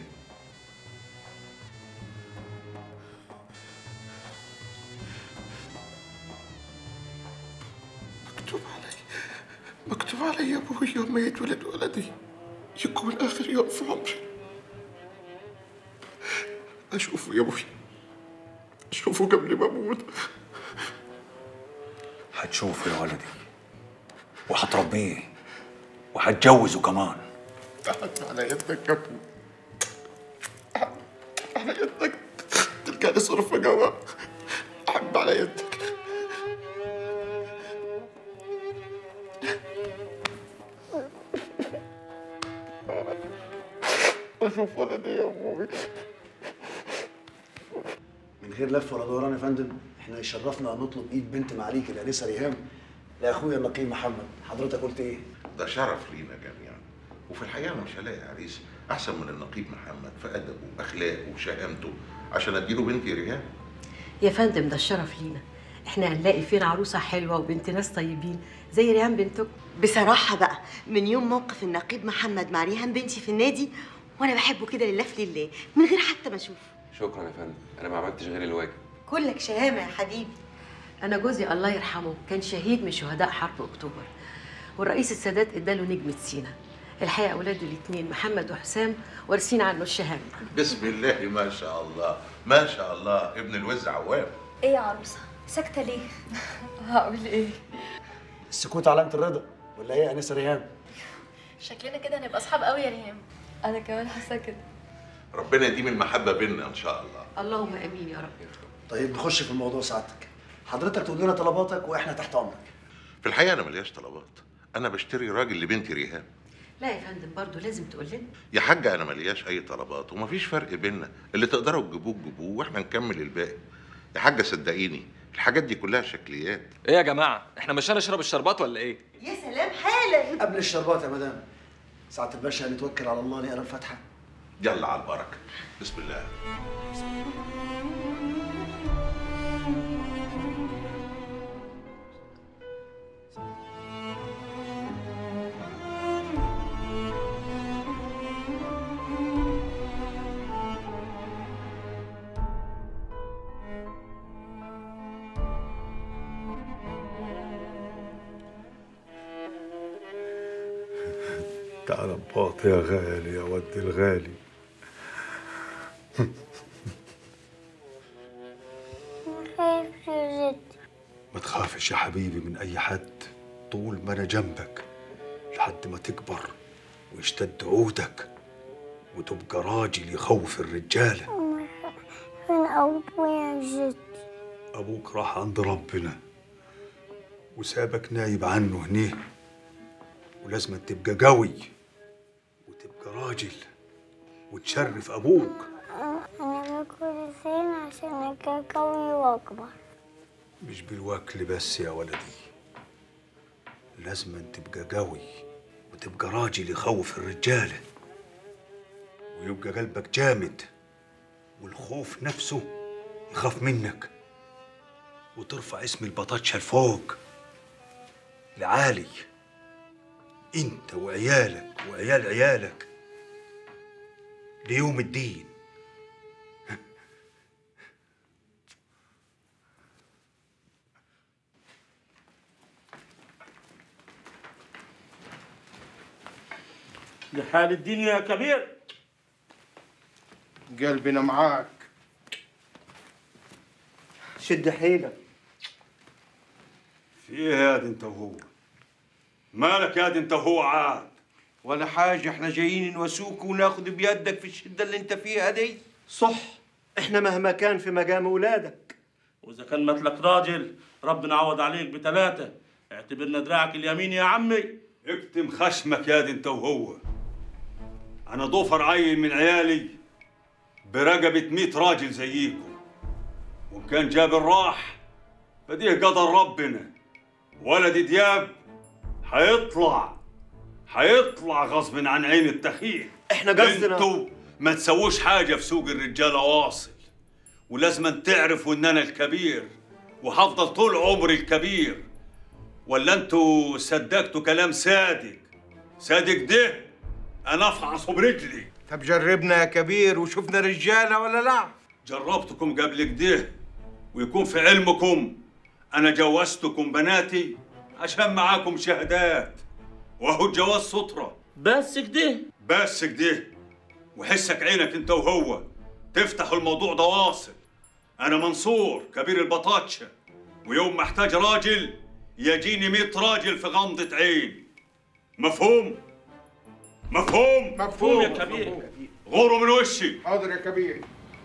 مكتوب علي مكتوب علي يا ابوي يوم ما يتولد ولدي يكون اخر يوم في عمري. اشوفه يا ابوي، اشوفه قبل ما اموت. هتشوفه يا ولدي وهتربيه وهتجوزه كمان. أحب على يدك يا ابني، على يدك تلقاني صرفة جوا. أحب على يدك. أشوف ولدي يا أبوي. من غير لف ولا دوران يا فندم، احنا يشرفنا ان نطلب ايد بنت معاليك الانسه ريهام لاخويا النقيب محمد. حضرتك قلت ايه؟ ده شرف لينا جميعا، وفي الحقيقه انا مش هلاقي عريس احسن من النقيب محمد في ادبه واخلاقه وشهامته عشان اديله بنتي ريهام. يا فندم ده الشرف لينا، احنا هنلاقي فين عروسه حلوه وبنت ناس طيبين زي ريهام بنتكم. بصراحة بقى من يوم موقف النقيب محمد مع ريهام بنتي في النادي وانا بحبه كده لله في لله من غير حتى ما اشوفه. شكرا يا فندم، انا ما عملتش غير الواجب. كلك شهامة يا حبيبي. انا جوزي الله يرحمه كان شهيد من شهداء حرب اكتوبر، والرئيس السادات اداله نجمه سينا. الحقيقه اولاده الاثنين محمد وحسام وارثين عنه الشهامه. بسم الله ما شاء الله ما شاء الله، ابن الوز عوام. ايه يا عروسه ساكته ليه؟ هقول ايه؟ السكوت علامه الرضا ولا ايه يا انسه ريهام؟ شكلنا كده هنبقى اصحاب قوي يا ريهام. انا كمان حاسه كده. ربنا يديم المحبه بيننا ان شاء الله. اللهم امين يا رب. طيب نخش في الموضوع سعادتك. حضرتك تقول لنا طلباتك واحنا تحت امرك. في الحقيقه انا ملياش طلبات، انا بشتري راجل لبنتي ريهام. لا يا فندم برضه لازم تقول لنا. يا حاجه انا ملياش اي طلبات ومفيش فرق بيننا، اللي تقدروا تجيبوه تجيبوه واحنا نكمل الباقي. يا حاجه صدقيني الحاجات دي كلها شكليات. ايه يا جماعه، احنا مش هنشرب الشربات ولا ايه؟ يا سلام حالا. قبل الشربات يا مدام، ساعة الباشا هنتوكل على الله نقرا الفاتحه. يلا على البركه، بسم الله. تعال بباطي يا غالي يا ودي الغالي. خايف يا جدي. ما تخافش يا حبيبي من أي حد طول ما أنا جنبك لحد ما تكبر ويشتد عودك وتبقى راجل يخوف الرجالة. فين أبويا يا جدي؟ أبوك راح عند ربنا وسابك نايب عنه هنيه، ولازم تبقى قوي وتبقى راجل وتشرف أبوك. أنا باكل فين عشان أبقى قوي وأكبر؟ مش بالوكل بس يا ولدي، لازم تبقى قوي وتبقى راجل يخوف الرجالة ويبقى قلبك جامد والخوف نفسه يخاف منك، وترفع اسم البطاطشة لفوق لعالي، انت وعيالك وعيال عيالك ليوم الدين. لحال الدنيا يا كبير. قلبنا معاك. شد حيلك. في ايه يا دي انت وهو؟ مالك يا دي انت وهو عاد؟ ولا حاجة، احنا جايين نواسوك وناخد بيدك في الشدة اللي انت فيها دي. صح، احنا مهما كان في مقام ولادك. واذا كان مثلك راجل ربنا عوض عليك بثلاثة، اعتبرنا دراعك اليمين يا عمي. اكتم خشمك يا دي انت وهو. انا ضفر عيل من عيالي برقبة ميت راجل زيكم، وان كان جابر راح فديه قدر ربنا. ولدي دياب حيطلع حيطلع غصب عن عين التخيل. احنا قصدنا انتوا ما تسووش حاجة في سوق الرجالة واصل، ولازم تعرفوا ان انا الكبير وهفضل طول عمري الكبير. ولا انتوا صدقتوا كلام صادق؟ صادق ده انا افحصه برجلي. طب جربنا يا كبير وشوفنا رجالة ولا لا؟ جربتكم قبل كده، ويكون في علمكم انا جوزتكم بناتي عشان معاكم شهادات، وهو الجواز سترة. بس كده بس كده، وحسك عينك انت وهو تفتحوا الموضوع ده واصل. انا منصور كبير البطاطشة، ويوم ما احتاج راجل يجيني ميت راجل في غمضة عين. مفهوم؟ مفهوم؟ مفهوم يا كبير. غوروا من وشي. حاضر يا كبير.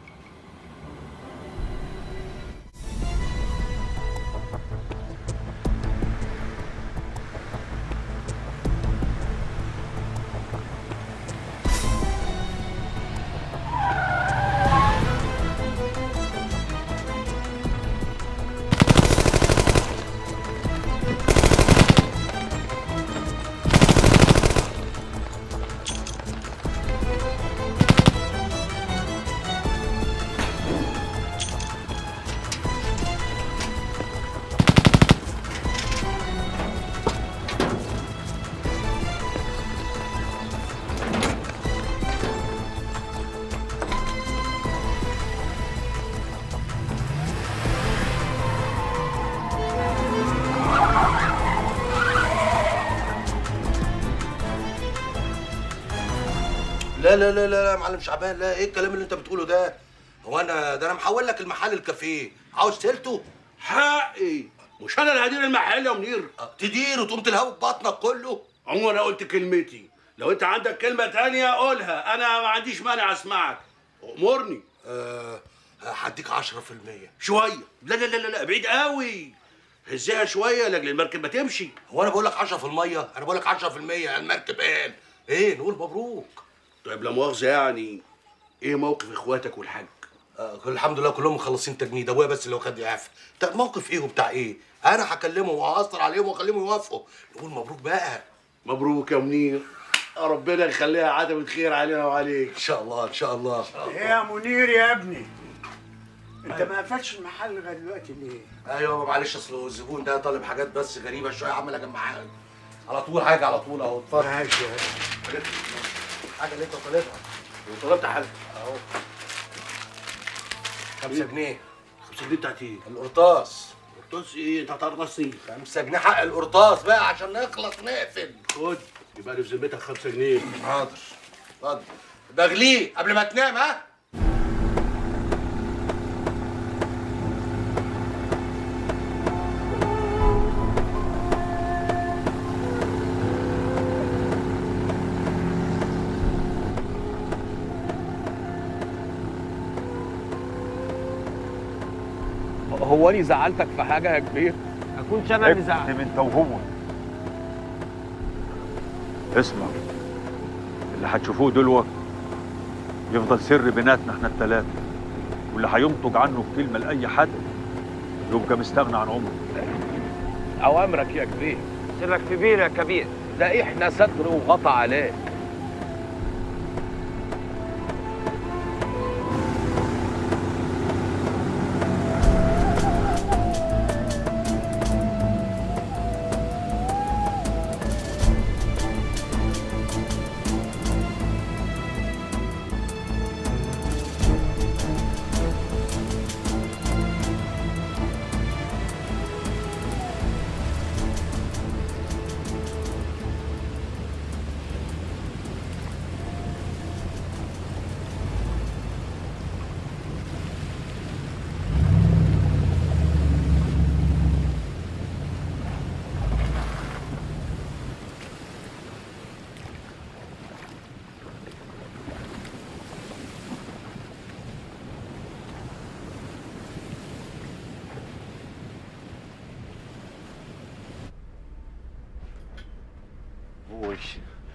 لا لا لا لا يا معلم شعبان، لا، ايه الكلام اللي انت بتقوله ده؟ هو انا ده انا محول لك المحل الكافيه، عاوز تلته؟ حقي، مش انا اللي هدير المحل يا منير؟ تدير وتقوم تلهوي ببطنك كله؟ عمو انا قلت كلمتي، لو انت عندك كلمة تانية قولها، انا ما عنديش مانع اسمعك. امرني. أه هديك عشرة في المية. شوية. لا لا لا لا بعيد قوي. هزها شوية لاجل المركب ما تمشي. هو انا بقول لك عشرة في المية؟ انا بقول لك عشرة في المية. المركب ايه؟ ايه نقول مبروك. طيب لا مؤاخذة، يعني ايه موقف اخواتك والحاج؟ آه الحمد لله كلهم مخلصين تجنيد، ابويا بس اللي واخد يعافى. طب موقف ايه وبتاع ايه؟ انا هكلمهم وهأثر عليهم واخليهم يوافقوا. نقول مبروك بقى. مبروك يا منير، ربنا يخليها عدم الخير علينا وعليك. ان شاء الله ان شاء الله. ايه يا منير يا ابني؟ انت ما قفلتش المحل لغايه دلوقتي ليه؟ ايوه معلش، اصل الزبون ده طالب حاجات بس غريبه شويه، عمال اجمعها على طول. حاجه على طول اهو. اتفضل. ماشي. حاجه اللي انت طالبها. وطلبت حاجه اهو. خمسة جنيه. خمسة جنيه بتاعت ايه؟ القرطاس. القرطاس ايه؟ انت هتقرطصني؟ خمسة جنيه حق القرطاس بقى عشان نخلص نقفل. خد. يبقى لي في ذمتك خمسة جنيه. حاضر اتفضل. ده اغليه قبل ما تنام ها. هو انا زعلتك في حاجه يا كبير؟ كنت انا اللي زعلت. انت وهو اسمع، اللي هتشوفوه دلوقتي يفضل سر بيناتنا احنا الثلاثه، واللي هينطق عنه بكلمه لاي حد يبقى مستغنى عن عمره. اوامرك يا كبير. سرك في بير يا كبير. ده احنا ستر وغطى عليك. وش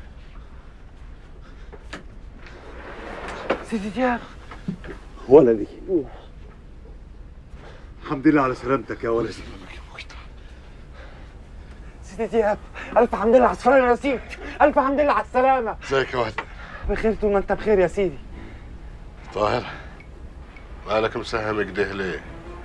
سيدي دياب ولدي، الحمد لله على سلامتك يا ولدي. سيدي دياب، الف حمد لله على السلامه يا سيدي. الف حمد لله على السلامه. ازيك يا ولد؟ بخير طول ما انت بخير يا سيدي. طاهر مالك مساهم كده ليه؟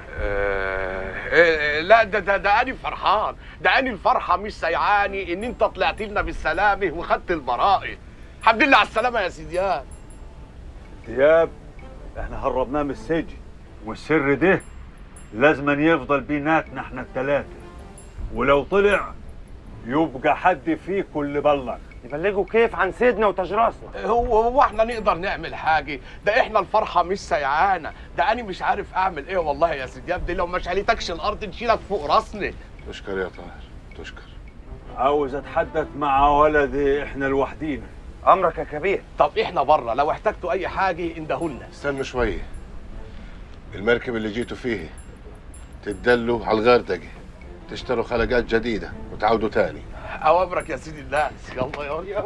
إيه لا ده ده ده أنا فرحان، ده أنا الفرحة مش سيعاني إن أنت طلعت لنا بالسلامة وخدت البراءة. الحمد لله على السلامة يا سيدي دياب. دياب احنا هربناه من السجن، والسر ده لازم يفضل بيناتنا احنا الثلاثة، ولو طلع يبقى حد فيكم اللي بلغ. يبلغوا كيف عن سيدنا وتجراسنا؟ هو هو احنا نقدر نعمل حاجة؟ ده احنا الفرحة مش سيعانة، ده أنا مش عارف أعمل إيه والله يا سيدي دياب. دي لو ما شالتكش الأرض نشيلك فوق راسنا. تشكر يا طاهر تشكر. عاوز اتحدث مع ولدي احنا لوحدينا. أمرك يا كبير. طب احنا بره، لو احتجتوا أي حاجة اندهولنا. استنوا شوية، المركب اللي جيتوا فيه تدلوا على الغردقة، تشتروا خلقات جديدة وتعودوا تاني. أوامرك يا سيدي الناس. يلا يلا يلا.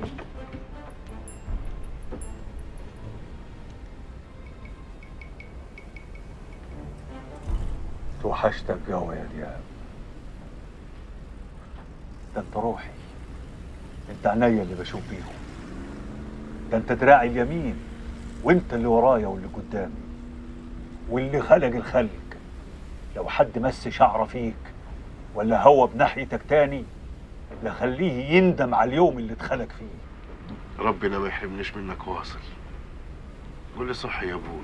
توحشتك قوي يا دياب. ده انت روحي، انت عينيا اللي بشوف بيهم، ده انت دراعي اليمين، وانت اللي ورايا واللي قدامي، واللي خلق الخلق. لو حد مس شعره فيك ولا هو بناحيتك تاني لخليه يندم على اليوم اللي اتخلق فيه. ربنا ما يحرمنيش منك واصل. قول لي صح يا ابوي،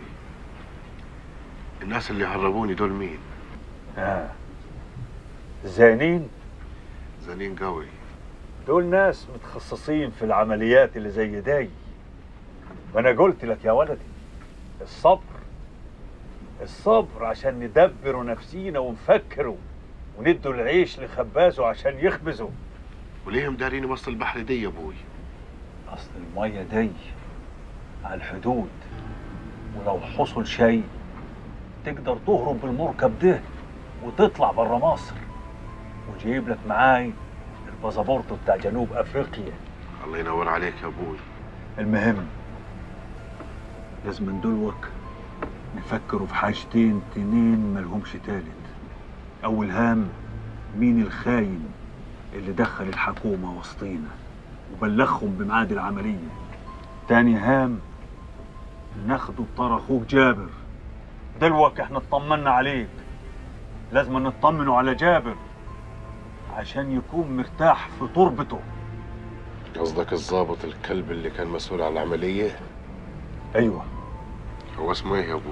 الناس اللي هربوني دول مين؟ اه زانين؟ زانين قوي. دول ناس متخصصين في العمليات اللي زي داي. وانا قلت لك يا ولدي الصبر الصبر عشان ندبروا نفسينا ونفكروا وندوا العيش لخبازه عشان يخبزوا. وليه مداريني وسط البحر دي يا ابوي؟ اصل الميه دي على الحدود، ولو حصل شيء تقدر تهرب بالمركب ده وتطلع بره مصر، وجيب لك معاي الباسبورت بتاع جنوب افريقيا. الله ينور عليك يا ابوي. المهم لازم ندلوك نفكروا في حاجتين تنين ملهمش تالت. اول هام مين الخاين اللي دخل الحكومة وسطينا وبلغهم بميعاد العملية. تاني هام ناخده بطار اخوك جابر. دلوك احنا اطمنا عليك، لازم نطمنوا على جابر عشان يكون مرتاح في تربته. قصدك الضابط الكلب اللي كان مسؤول عن العملية؟ ايوه. هو اسمه ايه يا ابوي؟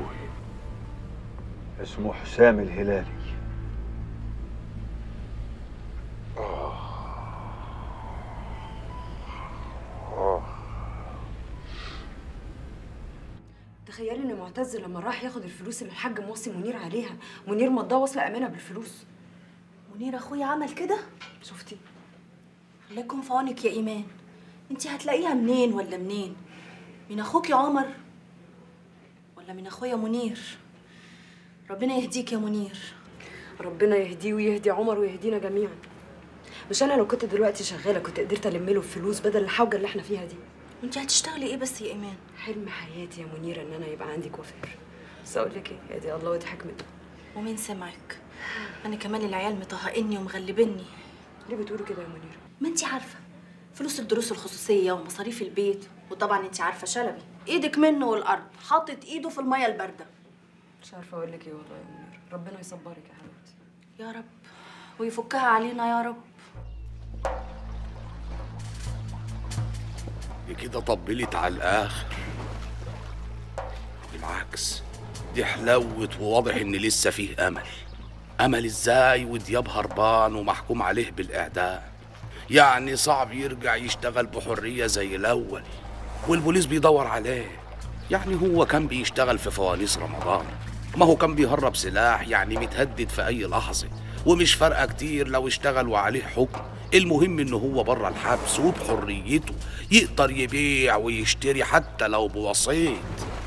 اسمه حسام الهلالي. تخيلي ان معتز لما راح ياخد الفلوس اللي الحاج موصي منير عليها، منير مضاه وصله امانه بالفلوس. منير اخويا عمل كده؟ شفتي؟ الله يكون في عونك يا ايمان. انت هتلاقيها منين ولا منين؟ من اخوك يا عمر ولا من اخويا منير؟ ربنا يهديك يا منير. ربنا يهديه ويهدي عمر ويهدينا جميعا. مش انا لو كنت دلوقتي شغاله كنت قدرت الم له الفلوس بدل الحوجه اللي احنا فيها دي. وانت هتشتغلي ايه بس يا ايمان؟ حلم حياتي يا منيره ان انا يبقى عندي كوافير. بس اقول لك ايه، يا دي الله ودي حكمته. ومين سمعك؟ انا كمان العيال مطهقني ومغلبني. ليه بتقولي كده يا منيره؟ ما انت عارفه فلوس الدروس الخصوصيه ومصاريف البيت، وطبعا انت عارفه شلبي ايدك منه والارض، حاطط ايده في الميه البارده. مش عارفه اقول لك ايه والله يا منيره، ربنا يصبرك يا حبيبتي. يا رب ويفكها علينا يا رب. دي كده طبلت على الاخر. بالعكس دي حلوت وواضح ان لسه فيه امل. امل ازاي ودياب هربان ومحكوم عليه بالاعدام؟ يعني صعب يرجع يشتغل بحريه زي الاول والبوليس بيدور عليه. يعني هو كان بيشتغل في فوانيس رمضان، ما هو كان بيهرب سلاح، يعني متهدد في اي لحظه، ومش فارقه كتير لو اشتغل وعليه حكم. المهم انه هو بره الحبس وبحريته يقدر يبيع ويشتري حتى لو بوسيط.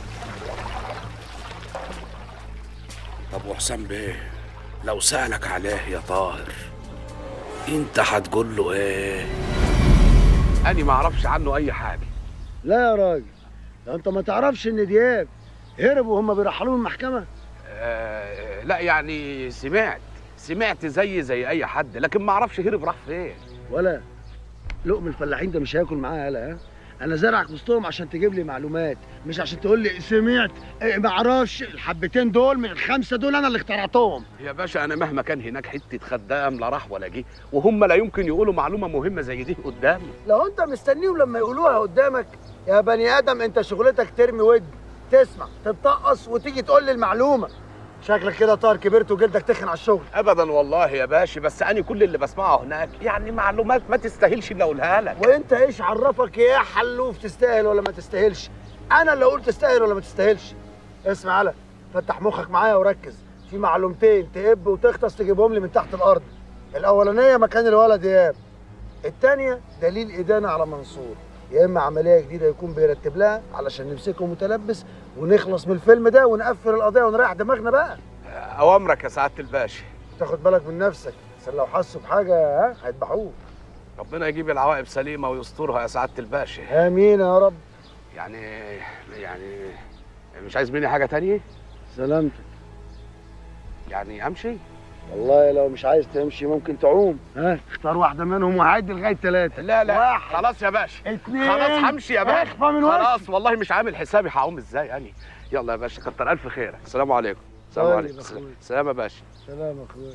طب وحسام بيه لو سألك عليه يا طاهر انت هتقول له ايه؟ انا ما اعرفش عنه اي حاجه. لا يا راجل، ده انت ما تعرفش ان دياب هربوا وهم بيرحلوه من المحكمه؟ آه لا يعني سمعت سمعت زي زي اي حد، لكن ما اعرفش هرب راح فين. ولا لقم الفلاحين ده مش هياكل معاه هلا. ها انا زرعك وسطهم عشان تجيب لي معلومات، مش عشان تقول لي سمعت. إيه ما اعرفش، الحبتين دول من الخمسه دول انا اللي اخترعتهم. يا باشا انا مهما كان هناك حته خدام لا راح ولا جه، وهم لا يمكن يقولوا معلومه مهمه زي دي قدامي. لو انت مستنيهم لما يقولوها قدامك يا بني ادم، انت شغلتك ترمي ود، تسمع تتطقص وتيجي تقول لي المعلومه. شكلك كده طار كبرت وجلدك تخن على الشغل. ابدا والله يا باشا، بس انا كل اللي بسمعه هناك يعني معلومات ما تستاهلش اني اقولها لك. وانت ايش عرفك يا حلوف تستاهل ولا ما تستاهلش؟ انا اللي اقول تستاهل ولا ما تستاهلش. اسمع يالا، فتح مخك معايا وركز. في معلومتين تقب وتغطس تجيبهم لي من تحت الارض. الاولانيه مكان الولد دياب، الثانيه دليل ادانه على منصور، يا اما عمليه جديده يكون بيرتب لها علشان نمسكه متلبس ونخلص من الفيلم ده ونقفل القضيه ونريح دماغنا بقى. اوامرك يا سعاده الباشا. تاخد بالك من نفسك عشان لو حسوا بحاجه ها هيذبحوك. ربنا يجيب العواقب سليمه ويسترها يا سعاده الباشا. امين يا رب. يعني يعني مش عايز مني حاجه تانية؟ سلامتك. يعني امشي؟ والله لو مش عايز تمشي ممكن تعوم. ها اختار واحده منهم وهعد لغايه ثلاثه. لا لا واحد. خلاص يا باشا. اتنين. خلاص همشي يا باشا. اخفى من وشي. خلاص والله مش عامل حسابي هعوم ازاي يعني. يلا يا باشا كتر الف خيرك. السلام عليكم. السلام طيب عليكم. أخوي. سلام يا باشا. سلام يا اخويا.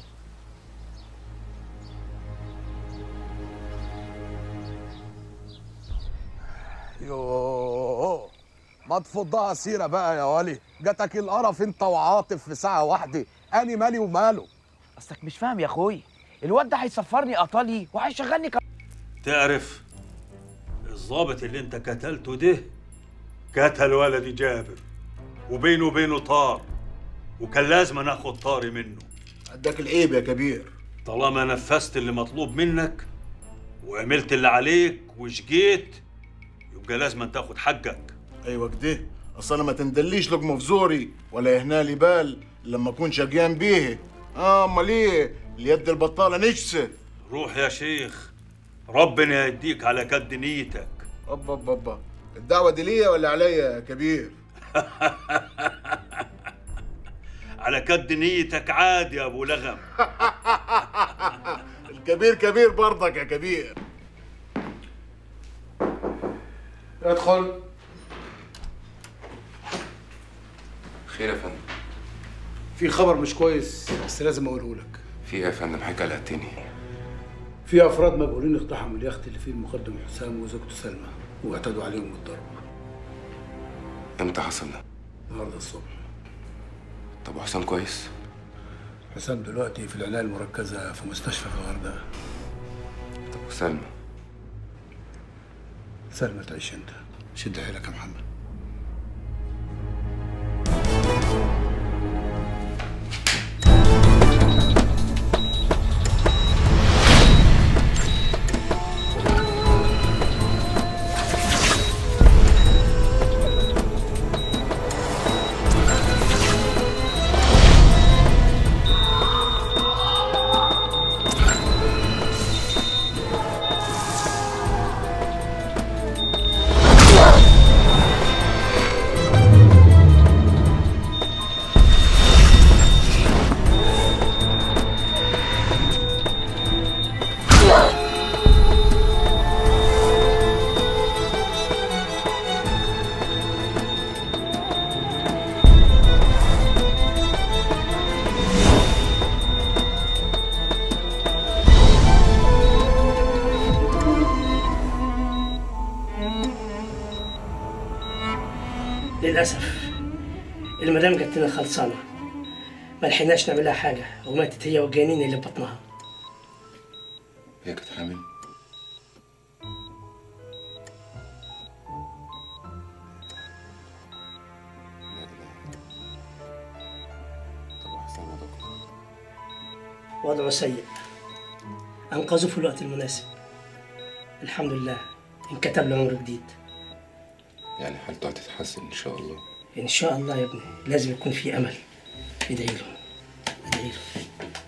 يوه ما تفضها سيره بقى يا ولي، جاتك القرف انت وعاطف في ساعه واحده. اني مالي وماله؟ اصلك مش فاهم يا اخويا، الواد ده هيسفرني ايطالي وهيشغلني ك... تعرف الضابط اللي انت قتلته ده قتل ولدي جابر وبينه وبينه طار، وكان لازم ناخد طاري منه. عندك العيب يا كبير. طالما نفذت اللي مطلوب منك وعملت اللي عليك وشقيت يبقى لازم تاخد حقك. ايوه كده، اصل انا ما تندليش لقمه في زوري ولا يهنا لي بال لما اكون شقيان بيه. اه امال ايه؟ اليد البطاله نجسه. روح يا شيخ، ربنا يديك على قد نيتك. ابا ابا ابا، الدعوه دي ليا ولا عليا يا كبير؟ على قد نيتك عادي يا ابو لغم. الكبير كبير برضك يا كبير. ادخل. خير يا فندم. في خبر مش كويس بس لازم اقوله لك. في ايه يا فندم؟ حاجه قلقتني. في افراد مجهولين اقتحموا اليخت اللي فيه المقدم حسام وزوجته سلمى واعتدوا عليهم بالضرب. امتى حصل ده؟ النهارده الصبح. طب وحسام كويس؟ حسام دلوقتي في العنايه المركزه في مستشفى في الغردقه. طب وسلمى؟ سلمى تعيش انت، شد حيلك يا محمد. للاسف المدام جت لنا خلصانه، ما لحقناش نعمل لها حاجه وماتت هي والجنين اللي في بطنها. هي كانت حامل؟ وضعه سيء، انقذه في الوقت المناسب، الحمد لله انكتب له عمر جديد. يعني حالته هتتحسن ان شاء الله؟ ان شاء الله يا ابني، لازم يكون في امل. ادعي له ادعي له.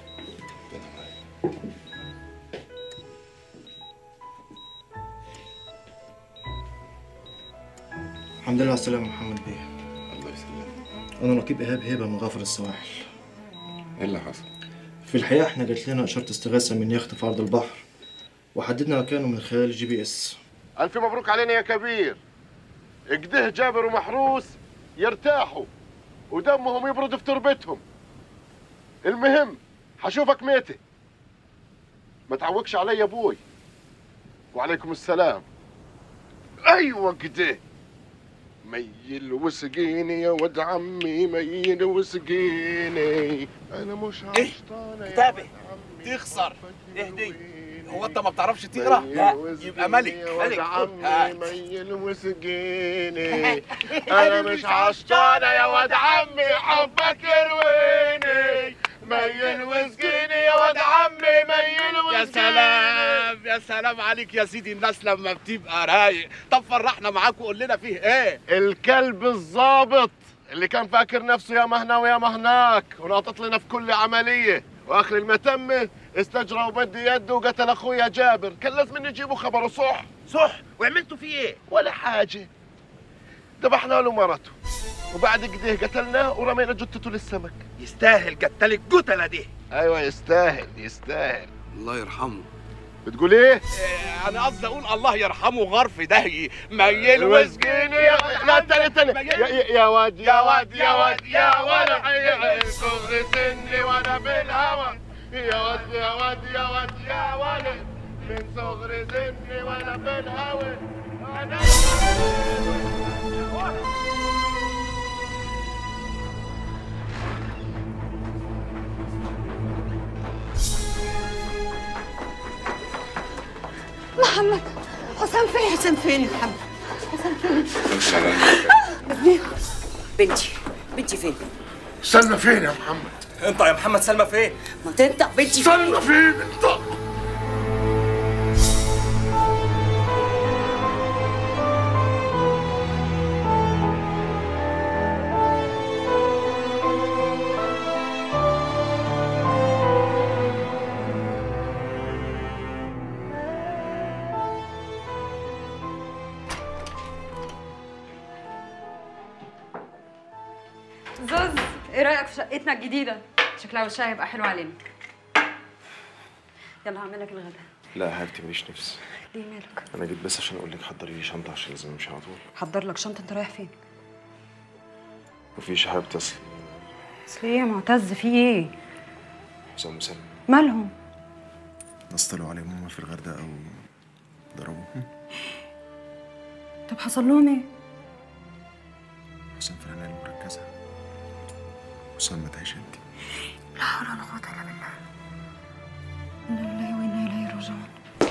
الحمد لله على السلامة محمد بيه. الله يسلمك. أنا رقيب إيهاب هيبة من غافر السواحل. ايه اللي حصل؟ في الحقيقة إحنا جات لنا إشارة استغاثة من يخت في أرض البحر، وحددنا مكانه من خلال الجي بي إس. ألف مبروك علينا يا كبير. اجده جابر ومحروس يرتاحوا ودمهم يبرد في تربتهم. المهم هشوفك ميتة. ما تعوقش علي يا ابوي. وعليكم السلام. ايوه كده. ميل وسقيني يا ود عمي، ميل وسقيني، انا مش عشطانه. ايه كتابه تخسر اهدي. هو انت ما بتعرفش تقرا؟ لا يبقى ملك ملك. عمي ميل وسقيني، انا مش عشطانه يا ود عمي، حبك يرويني. ميل وسقيني يا ود عمي، ميل وسقيني. يا سلام يا سلام عليك يا سيدي، الناس لما بتبقى رايق. طب فرحنا معاك وقول لنا فيه ايه؟ الكلب الظابط اللي كان فاكر نفسه يا مهنا ويا مهناك وناطط لنا في كل عمليه، واخر المتمه استجرى وبدي يده وقتل اخويا جابر. كان لازم نجيبه خبره. صح صح. وعملتوا فيه ايه؟ ولا حاجه. ذبحنا له مرته وبعد كده قتلناه ورمينا جثته للسمك. يستاهل قتل القتله دي. ايوه يستاهل يستاهل. الله يرحمه. بتقول ايه؟ إيه انا قصدي اقول الله يرحمه غرف دهي. ميل وسقيني يا لا تاني تاني يا واد يا واد يا واد يا ولد صغر سني وانا بالهوى. يا واد يا واد يا واد يا ولد من صغر سني وانا بالهوى. انا محمد حسام فين؟ حسام فين يا محمد؟ حسام فين؟ ابني بنتي بنتي فين؟ سلمى فين يا محمد؟ انت يا محمد سلمى فين؟ ما تنطق بنتي فين؟ سلمى فين؟ انطق. زوز، ايه رايك في شقتنا الجديده؟ شكلها وشها هيبقى حلو علينا. يلا هعمل لك الغدا. لا يا حبيبتي ماليش نفس. ليه مالك؟ أنا جيت بس عشان أقول لك حضري لي شنطة عشان لازم أمشي على طول. حضر لك شنطه. انت رايح فين؟ مفيش يا حبيبتي. أصل اصل ايه يا معتز؟ في ايه؟ حسام وسلمى مالهم؟ نصطلوا عليهم هما في الغردقة وضربوهم. طب حصل لهم ايه؟ حسام في العناية المركزة، وسلمى تعيش انت. لا حول ولا قوة الا بالله. انا لله وانا اليه راجعون.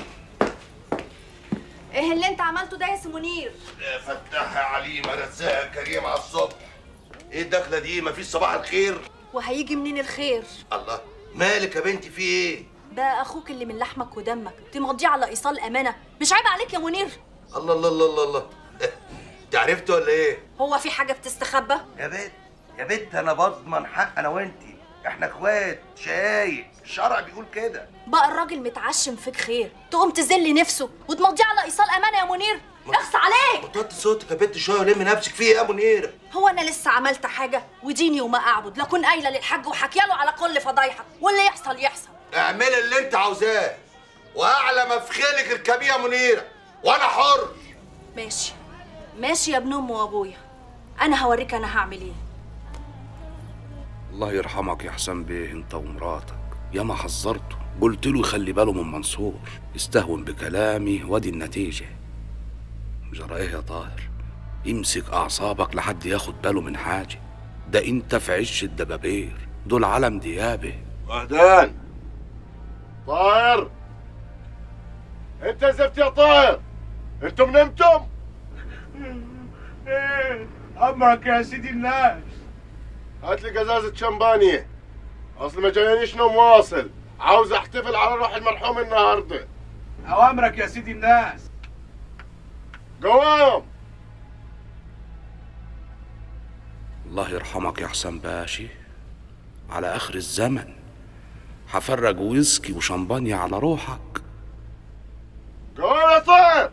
ايه اللي انت عملته ده يا سي منير؟ يا فتاح يا عليم يا رزاق يا كريم على الصبح. ايه الدخله دي؟ مفيش صباح الخير؟ وهيجي منين الخير؟ الله، مالك يا بنتي في ايه؟ ده اخوك اللي من لحمك ودمك، تمضيه على ايصال امانه. مش عيب عليك يا منير؟ الله الله الله الله الله. انت عرفت ولا ايه؟ هو في حاجه بتستخبى؟ يا بنت يا بنت انا بضمن حق انا وانتي، احنا اخوات شقايق، الشرع بيقول كده. بقى الراجل متعشم فيك خير تقوم تذل نفسه وتمضيه على ايصال امانه يا منير؟ اخس عليك. وطي صوتك يا بنت شويه ولمي نفسك في ايه يا منيره؟ هو انا لسه عملت حاجه؟ وديني وما اعبد، لا كن قايله للحاج وحكياله على كل فضايحك، واللي يحصل يحصل. اعملي اللي انت عاوزاه، واعلى ما في خيلك اركبيه يا منيره، وانا حر. ماشي ماشي يا ابن امي وابويا، انا هوريك انا هعمل ايه. الله يرحمك يا حسام بيه، انت ومراتك ياما حذرته، قلت له يخلي باله من منصور، استهون بكلامي وادي النتيجه. جرى ايه يا طاهر؟ امسك اعصابك لحد ياخد باله من حاجه. ده انت في عش الدبابير، دول علم ديابه. وهدان طاهر، انت زفت يا طاهر، انتم نمتم؟ ايه امرك يا سيدي الناس؟ هات لي قزازة شمبانية، اصل ما جاينيش نوم واصل، عاوز احتفل على روح المرحوم النهارده. اوامرك يا سيدي الناس. قوام. الله يرحمك يا حسن باشي، على اخر الزمن هفرج ويسكي وشمبانيا على روحك. قوام يا طاهر.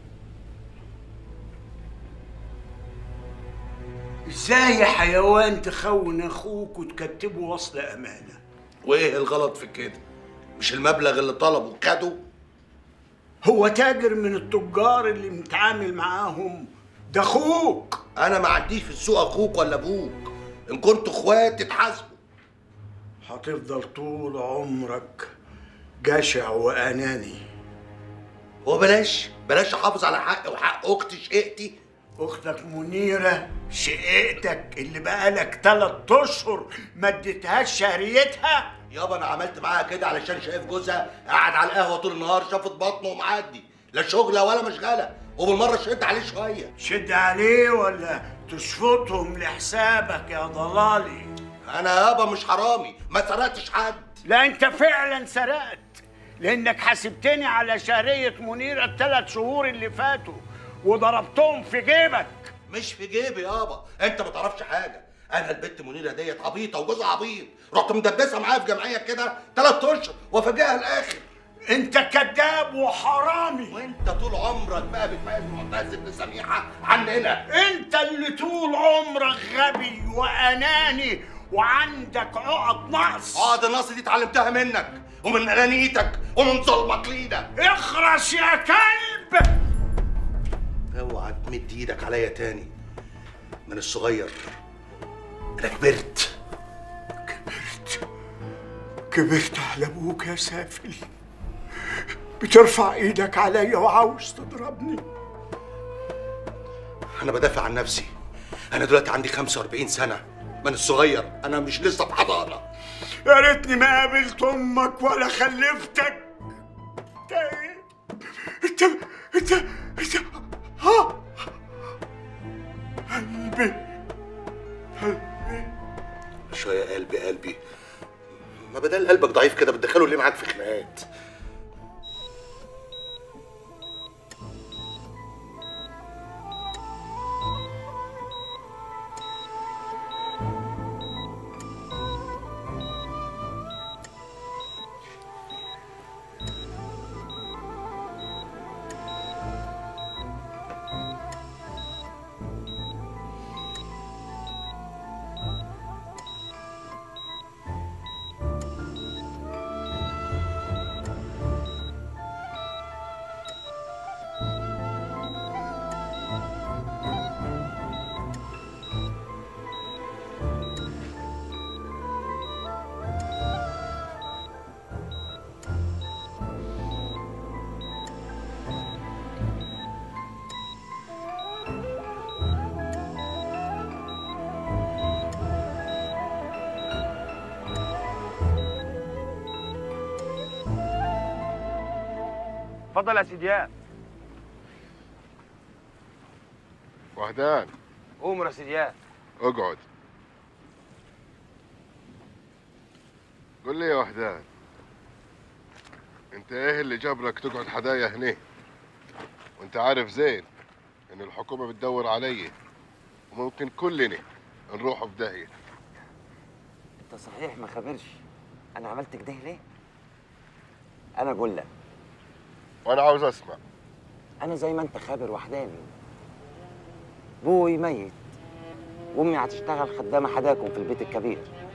ازاي يا حيوان تخون اخوك وتكتبه وصل امانه؟ وايه الغلط في كده؟ مش المبلغ اللي طلبه خده؟ هو تاجر من التجار اللي متعامل معاهم، ده اخوك. انا ما عنديش في السوق اخوك ولا ابوك، ان كنتوا اخوات تتحاسبوا. هتفضل طول عمرك جشع واناني. هو بلاش بلاش احافظ على حقي وحق اختي شقيقتي. اختك منيره شقيقتك اللي بقالك تلات اشهر ما اديتهاش شهريتها. يابا انا عملت معاها كده علشان شايف جوزها قاعد على القهوه طول النهار شافت بطنه ومعدي، لا شغله ولا مشغله، وبالمره شد عليه شويه. شد عليه ولا تشفطهم لحسابك يا ضلالي؟ انا يابا مش حرامي، ما سرقتش حد. لا انت فعلا سرقت، لانك حاسبتني على شهريه منيره الثلاث شهور اللي فاتوا وضربتهم في جيبك. مش في جيبي يابا، انت ما تعرفش حاجه. انا البت منيره ديت عبيطه وجوزها عبيط، رحت مدبسها معايا في جمعيه كده ثلاث اشهر وافاجئها الاخر. انت كذاب وحرامي، وانت طول عمرك بقى بتميز معتز بن سميحه عننا. انت اللي طول عمرك غبي واناني وعندك عقد نقص. عقد النقص دي اتعلمتها منك ومن انانيتك ومن ظلمك لينا. اخرس يا كلب. اوعى تمد ايدك عليا تاني، من الصغير انا كبرت. كبرت كبرت على ابوك يا سافل، بترفع ايدك عليا وعاوز تضربني. انا بدافع عن نفسي، انا دلوقتي عندي خمسة وأربعين سنه، من الصغير انا مش لسه في حضانه. يا ريتني ما قابلت امك ولا خلفتك. انت ايه؟ انت انت انت ها قلبي قلبي شويه قلبي قلبي، ما بدل قلبك ضعيف كده بتدخله ليه معاك في خناقات؟ اتفضل يا سيدياب. وهدان قوم يا سيدياب. اقعد. قول لي يا وهدان، انت ايه اللي جبرك تقعد حدايا هنا وانت عارف زين ان الحكومه بتدور علي وممكن كلنا نروح في داهيه؟ انت صحيح ما خبرش انا عملت كده ليه؟ انا اقول لك، وانا عاوز اسمع. انا زي ما انت خابر وحداني، بوي ميت وامي هتشتغل خدامه حداكم في البيت الكبير،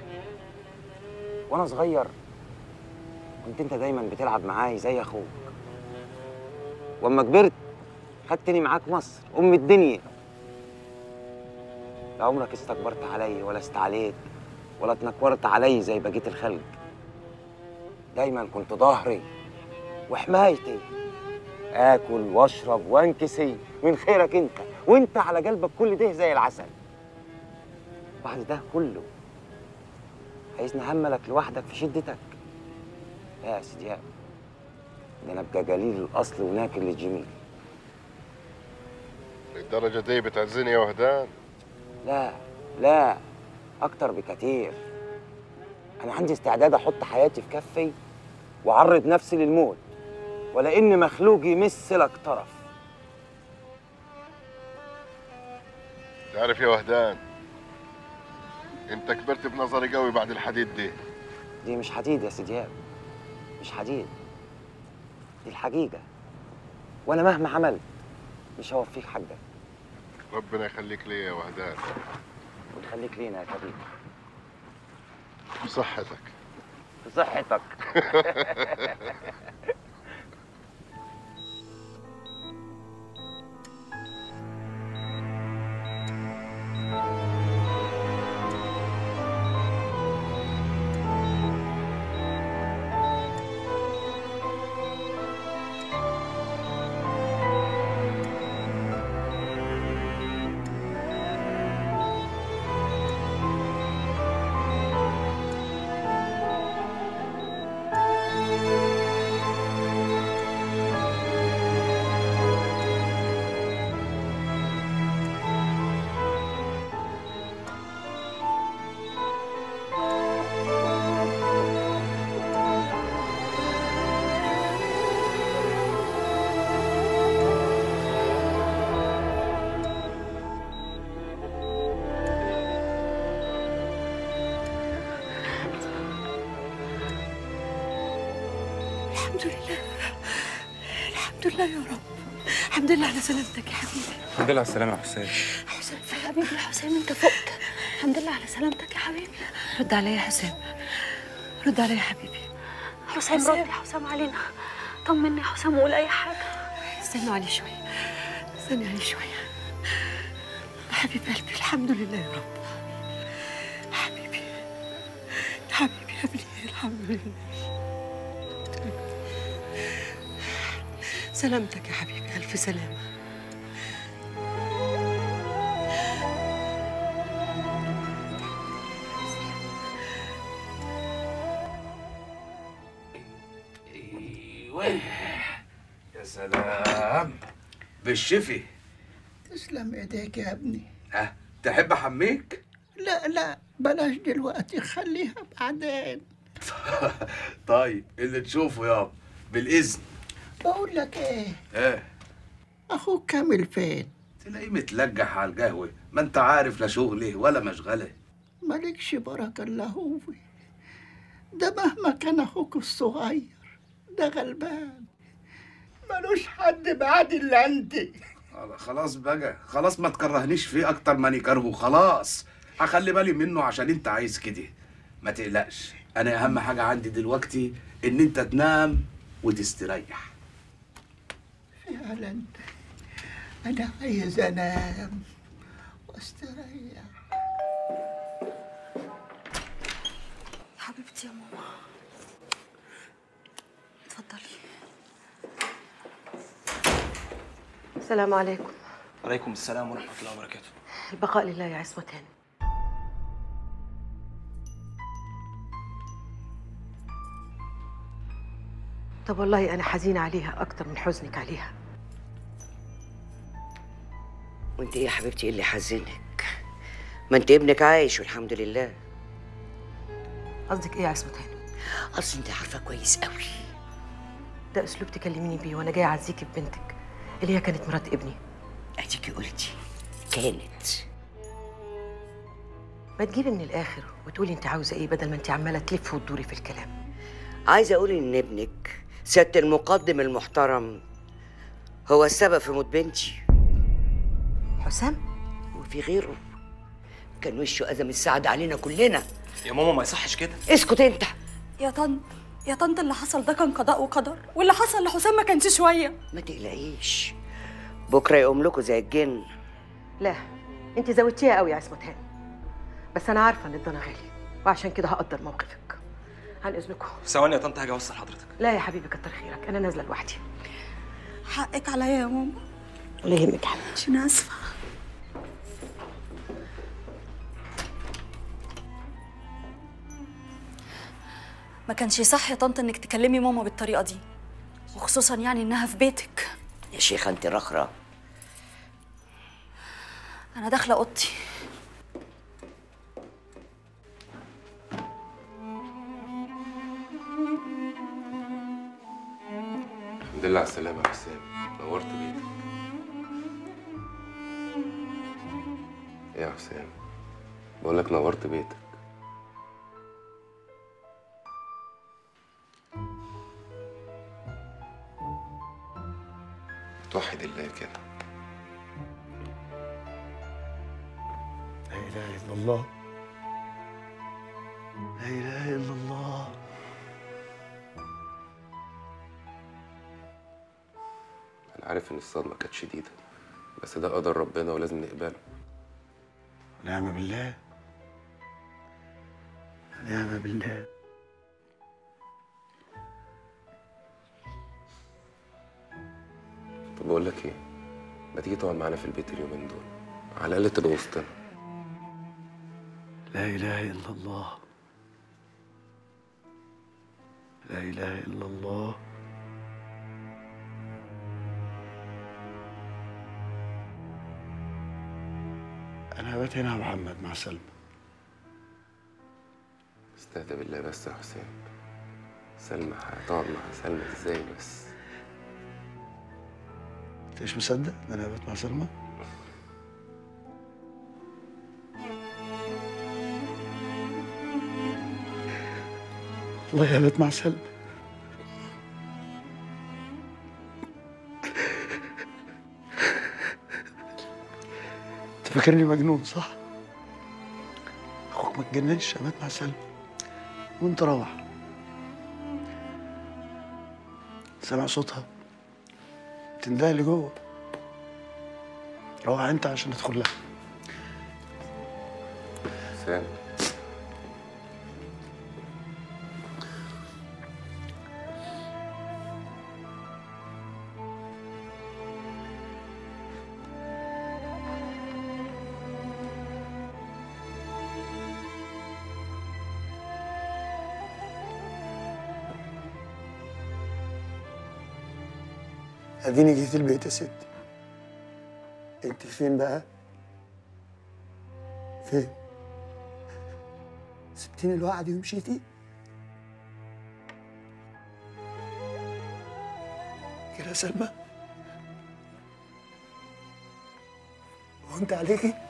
وانا صغير كنت انت دايما بتلعب معاي زي اخوك، واما كبرت خدتني معاك مصر ام الدنيا. لا عمرك استكبرت علي ولا استعليت ولا اتنكرت علي زي بقيه الخلق، دايما كنت ظهري وحمايتي، اكل واشرب وانكسي من خيرك انت وانت على قلبك كل ده زي العسل. بعد ده كله عايزني اهملك لوحدك في شدتك؟ لا يا سيدي، ده انا ابقى قليل الاصل وناكل للجميل. للدرجة دي بتعزني يا وهدان؟ لا لا، اكتر بكتير. انا عندي استعداد احط حياتي في كفي واعرض نفسي للموت، ولا ان مخلوق يمس لك طرف. تعرف يا وهدان، انت كبرت بنظري قوي بعد الحديد دي. دي مش حديد يا سيدي، مش حديد، دي الحقيقة، وانا مهما عملت مش هوفيك حقك. ربنا يخليك ليا يا وهدان. ويخليك لينا يا حبيبي. بصحتك. بصحتك. الحمد لله، الحمد لله يا رب. الحمد لله على سلامتك يا حبيبي. الحمد لله على السلامة يا حسام. حسام يا حبيبي، يا حسام انت فقت. الحمد لله على سلامتك يا حبيبي. رد عليا يا حسام، رد عليا يا حبيبي. حسام رد يا حسام علينا، طمني يا حسام وقول اي حاجه. استنوا عليه شويه، استني عليه شويه يا حبيب قلبي. الحمد لله يا رب. حبيبي حبيبي يا ابني، الحمد لله. سلامتك يا حبيبي، ألف سلامة. ايوه يا سلام بالشفي. تسلم ايديك يا ابني. ها تحب احميك؟ لا لا بلاش دلوقتي، خليها بعدين. طيب اللي تشوفه يابا، بالاذن. بقول لك ايه، ايه اخوك كامل فين؟ تلاقيه متلجح على القهوه، ما انت عارف لا شغله ولا مشغله. مالكش بركه الا هو ده، مهما كان اخوك الصغير ده غلبان، ملوش حد بعد الا انت. خلاص بقى، خلاص ما تكرهنيش فيه اكتر ما نكرهه. خلاص هخلي بالي منه عشان انت عايز كده. ما تقلقش، انا اهم حاجه عندي دلوقتي ان انت تنام وتستريح. فعلا انا عايز انام واستريح. حبيبتي يا ماما، اتفضلي. السلام عليكم. وعليكم السلام ورحمة الله وبركاته. البقاء لله يا عصمة هاني. طب والله أنا حزينة عليها أكتر من حزنك عليها. وانت ايه يا حبيبتي، ايه اللي حزنك؟ ما انت ابنك عايش والحمد لله. قصدك إيه يا عصمة هاني؟ اصل انت عارفة كويس قوي. ده أسلوب تكلميني بيه وأنا جاية أعزيكي ببنتك اللي هي كانت مرات ابني. اديكي قلتي كانت. ما تجيبي من الآخر وتقولي أنت عاوزة إيه بدل ما أنت عمالة تلفي وتدوري في الكلام. عايزة أقول إن ابنك سيادة المقدم المحترم هو السبب في موت بنتي. حسام؟ وفي غيره، كان وشه أذى من السعد علينا كلنا. يا ماما ما يصحش كده. اسكت أنت. يا طنط، يا طنط اللي حصل ده كان قضاء وقدر، واللي حصل لحسام ما كانش شوية. ما تقلقيش، بكرة يقوم لكم زي الجن. لا، أنت زودتيها قوي يا عصمة هاني، بس أنا عارفة إن الضنا غالي وعشان كده هقدر موقفك. عن إذنكم. ثواني يا طنط، هاجي أوصل حضرتك. لا يا حبيبي كتر خيرك، أنا نازلة لوحدي. حقك عليا يا ماما. ولا يهمك يا حبيبتي. أنا آسفة. ما كانش صح يا طنط انك تكلمي ماما بالطريقه دي، وخصوصا يعني انها في بيتك. يا شيخه انت رخره. انا داخله اوضتي. الحمد لله على السلامه يا حسام، نورت بيتك. ايه يا حسام؟ بقول لك نورت بيتك. توحد الله كده. لا اله الا الله، لا اله الا الله. انا عارف ان الصدمه كانت شديده، بس ده قدر ربنا ولازم نقبله. نعم بالله، نعم بالله. طب بقول لك ايه، ما تيجي تقعد معانا في البيت اليومين دول، على الاقل تبقى وسطنا. لا اله الا الله، لا اله الا الله. انا هبات هنا يا محمد مع سلمى. استهدى بالله بس يا حسام. سلمى هتقعد مع سلمى ازاي بس؟ انت مش مصدق ان انا هبات مع سلمى؟ والله هبات مع سلمى. انت فاكرني مجنون صح؟ اخوك ما اتجننش، هبات مع سلمى. وانت روح. سامع صوتها تندهلي اللي جوه. روح انت عشان ادخل لها. سام اديني جيت البيت يا ستي. انت فين بقى؟ فين؟ سبتيني لوحدي ومشيتي؟ كده يا سلمى؟ وانت عليكي؟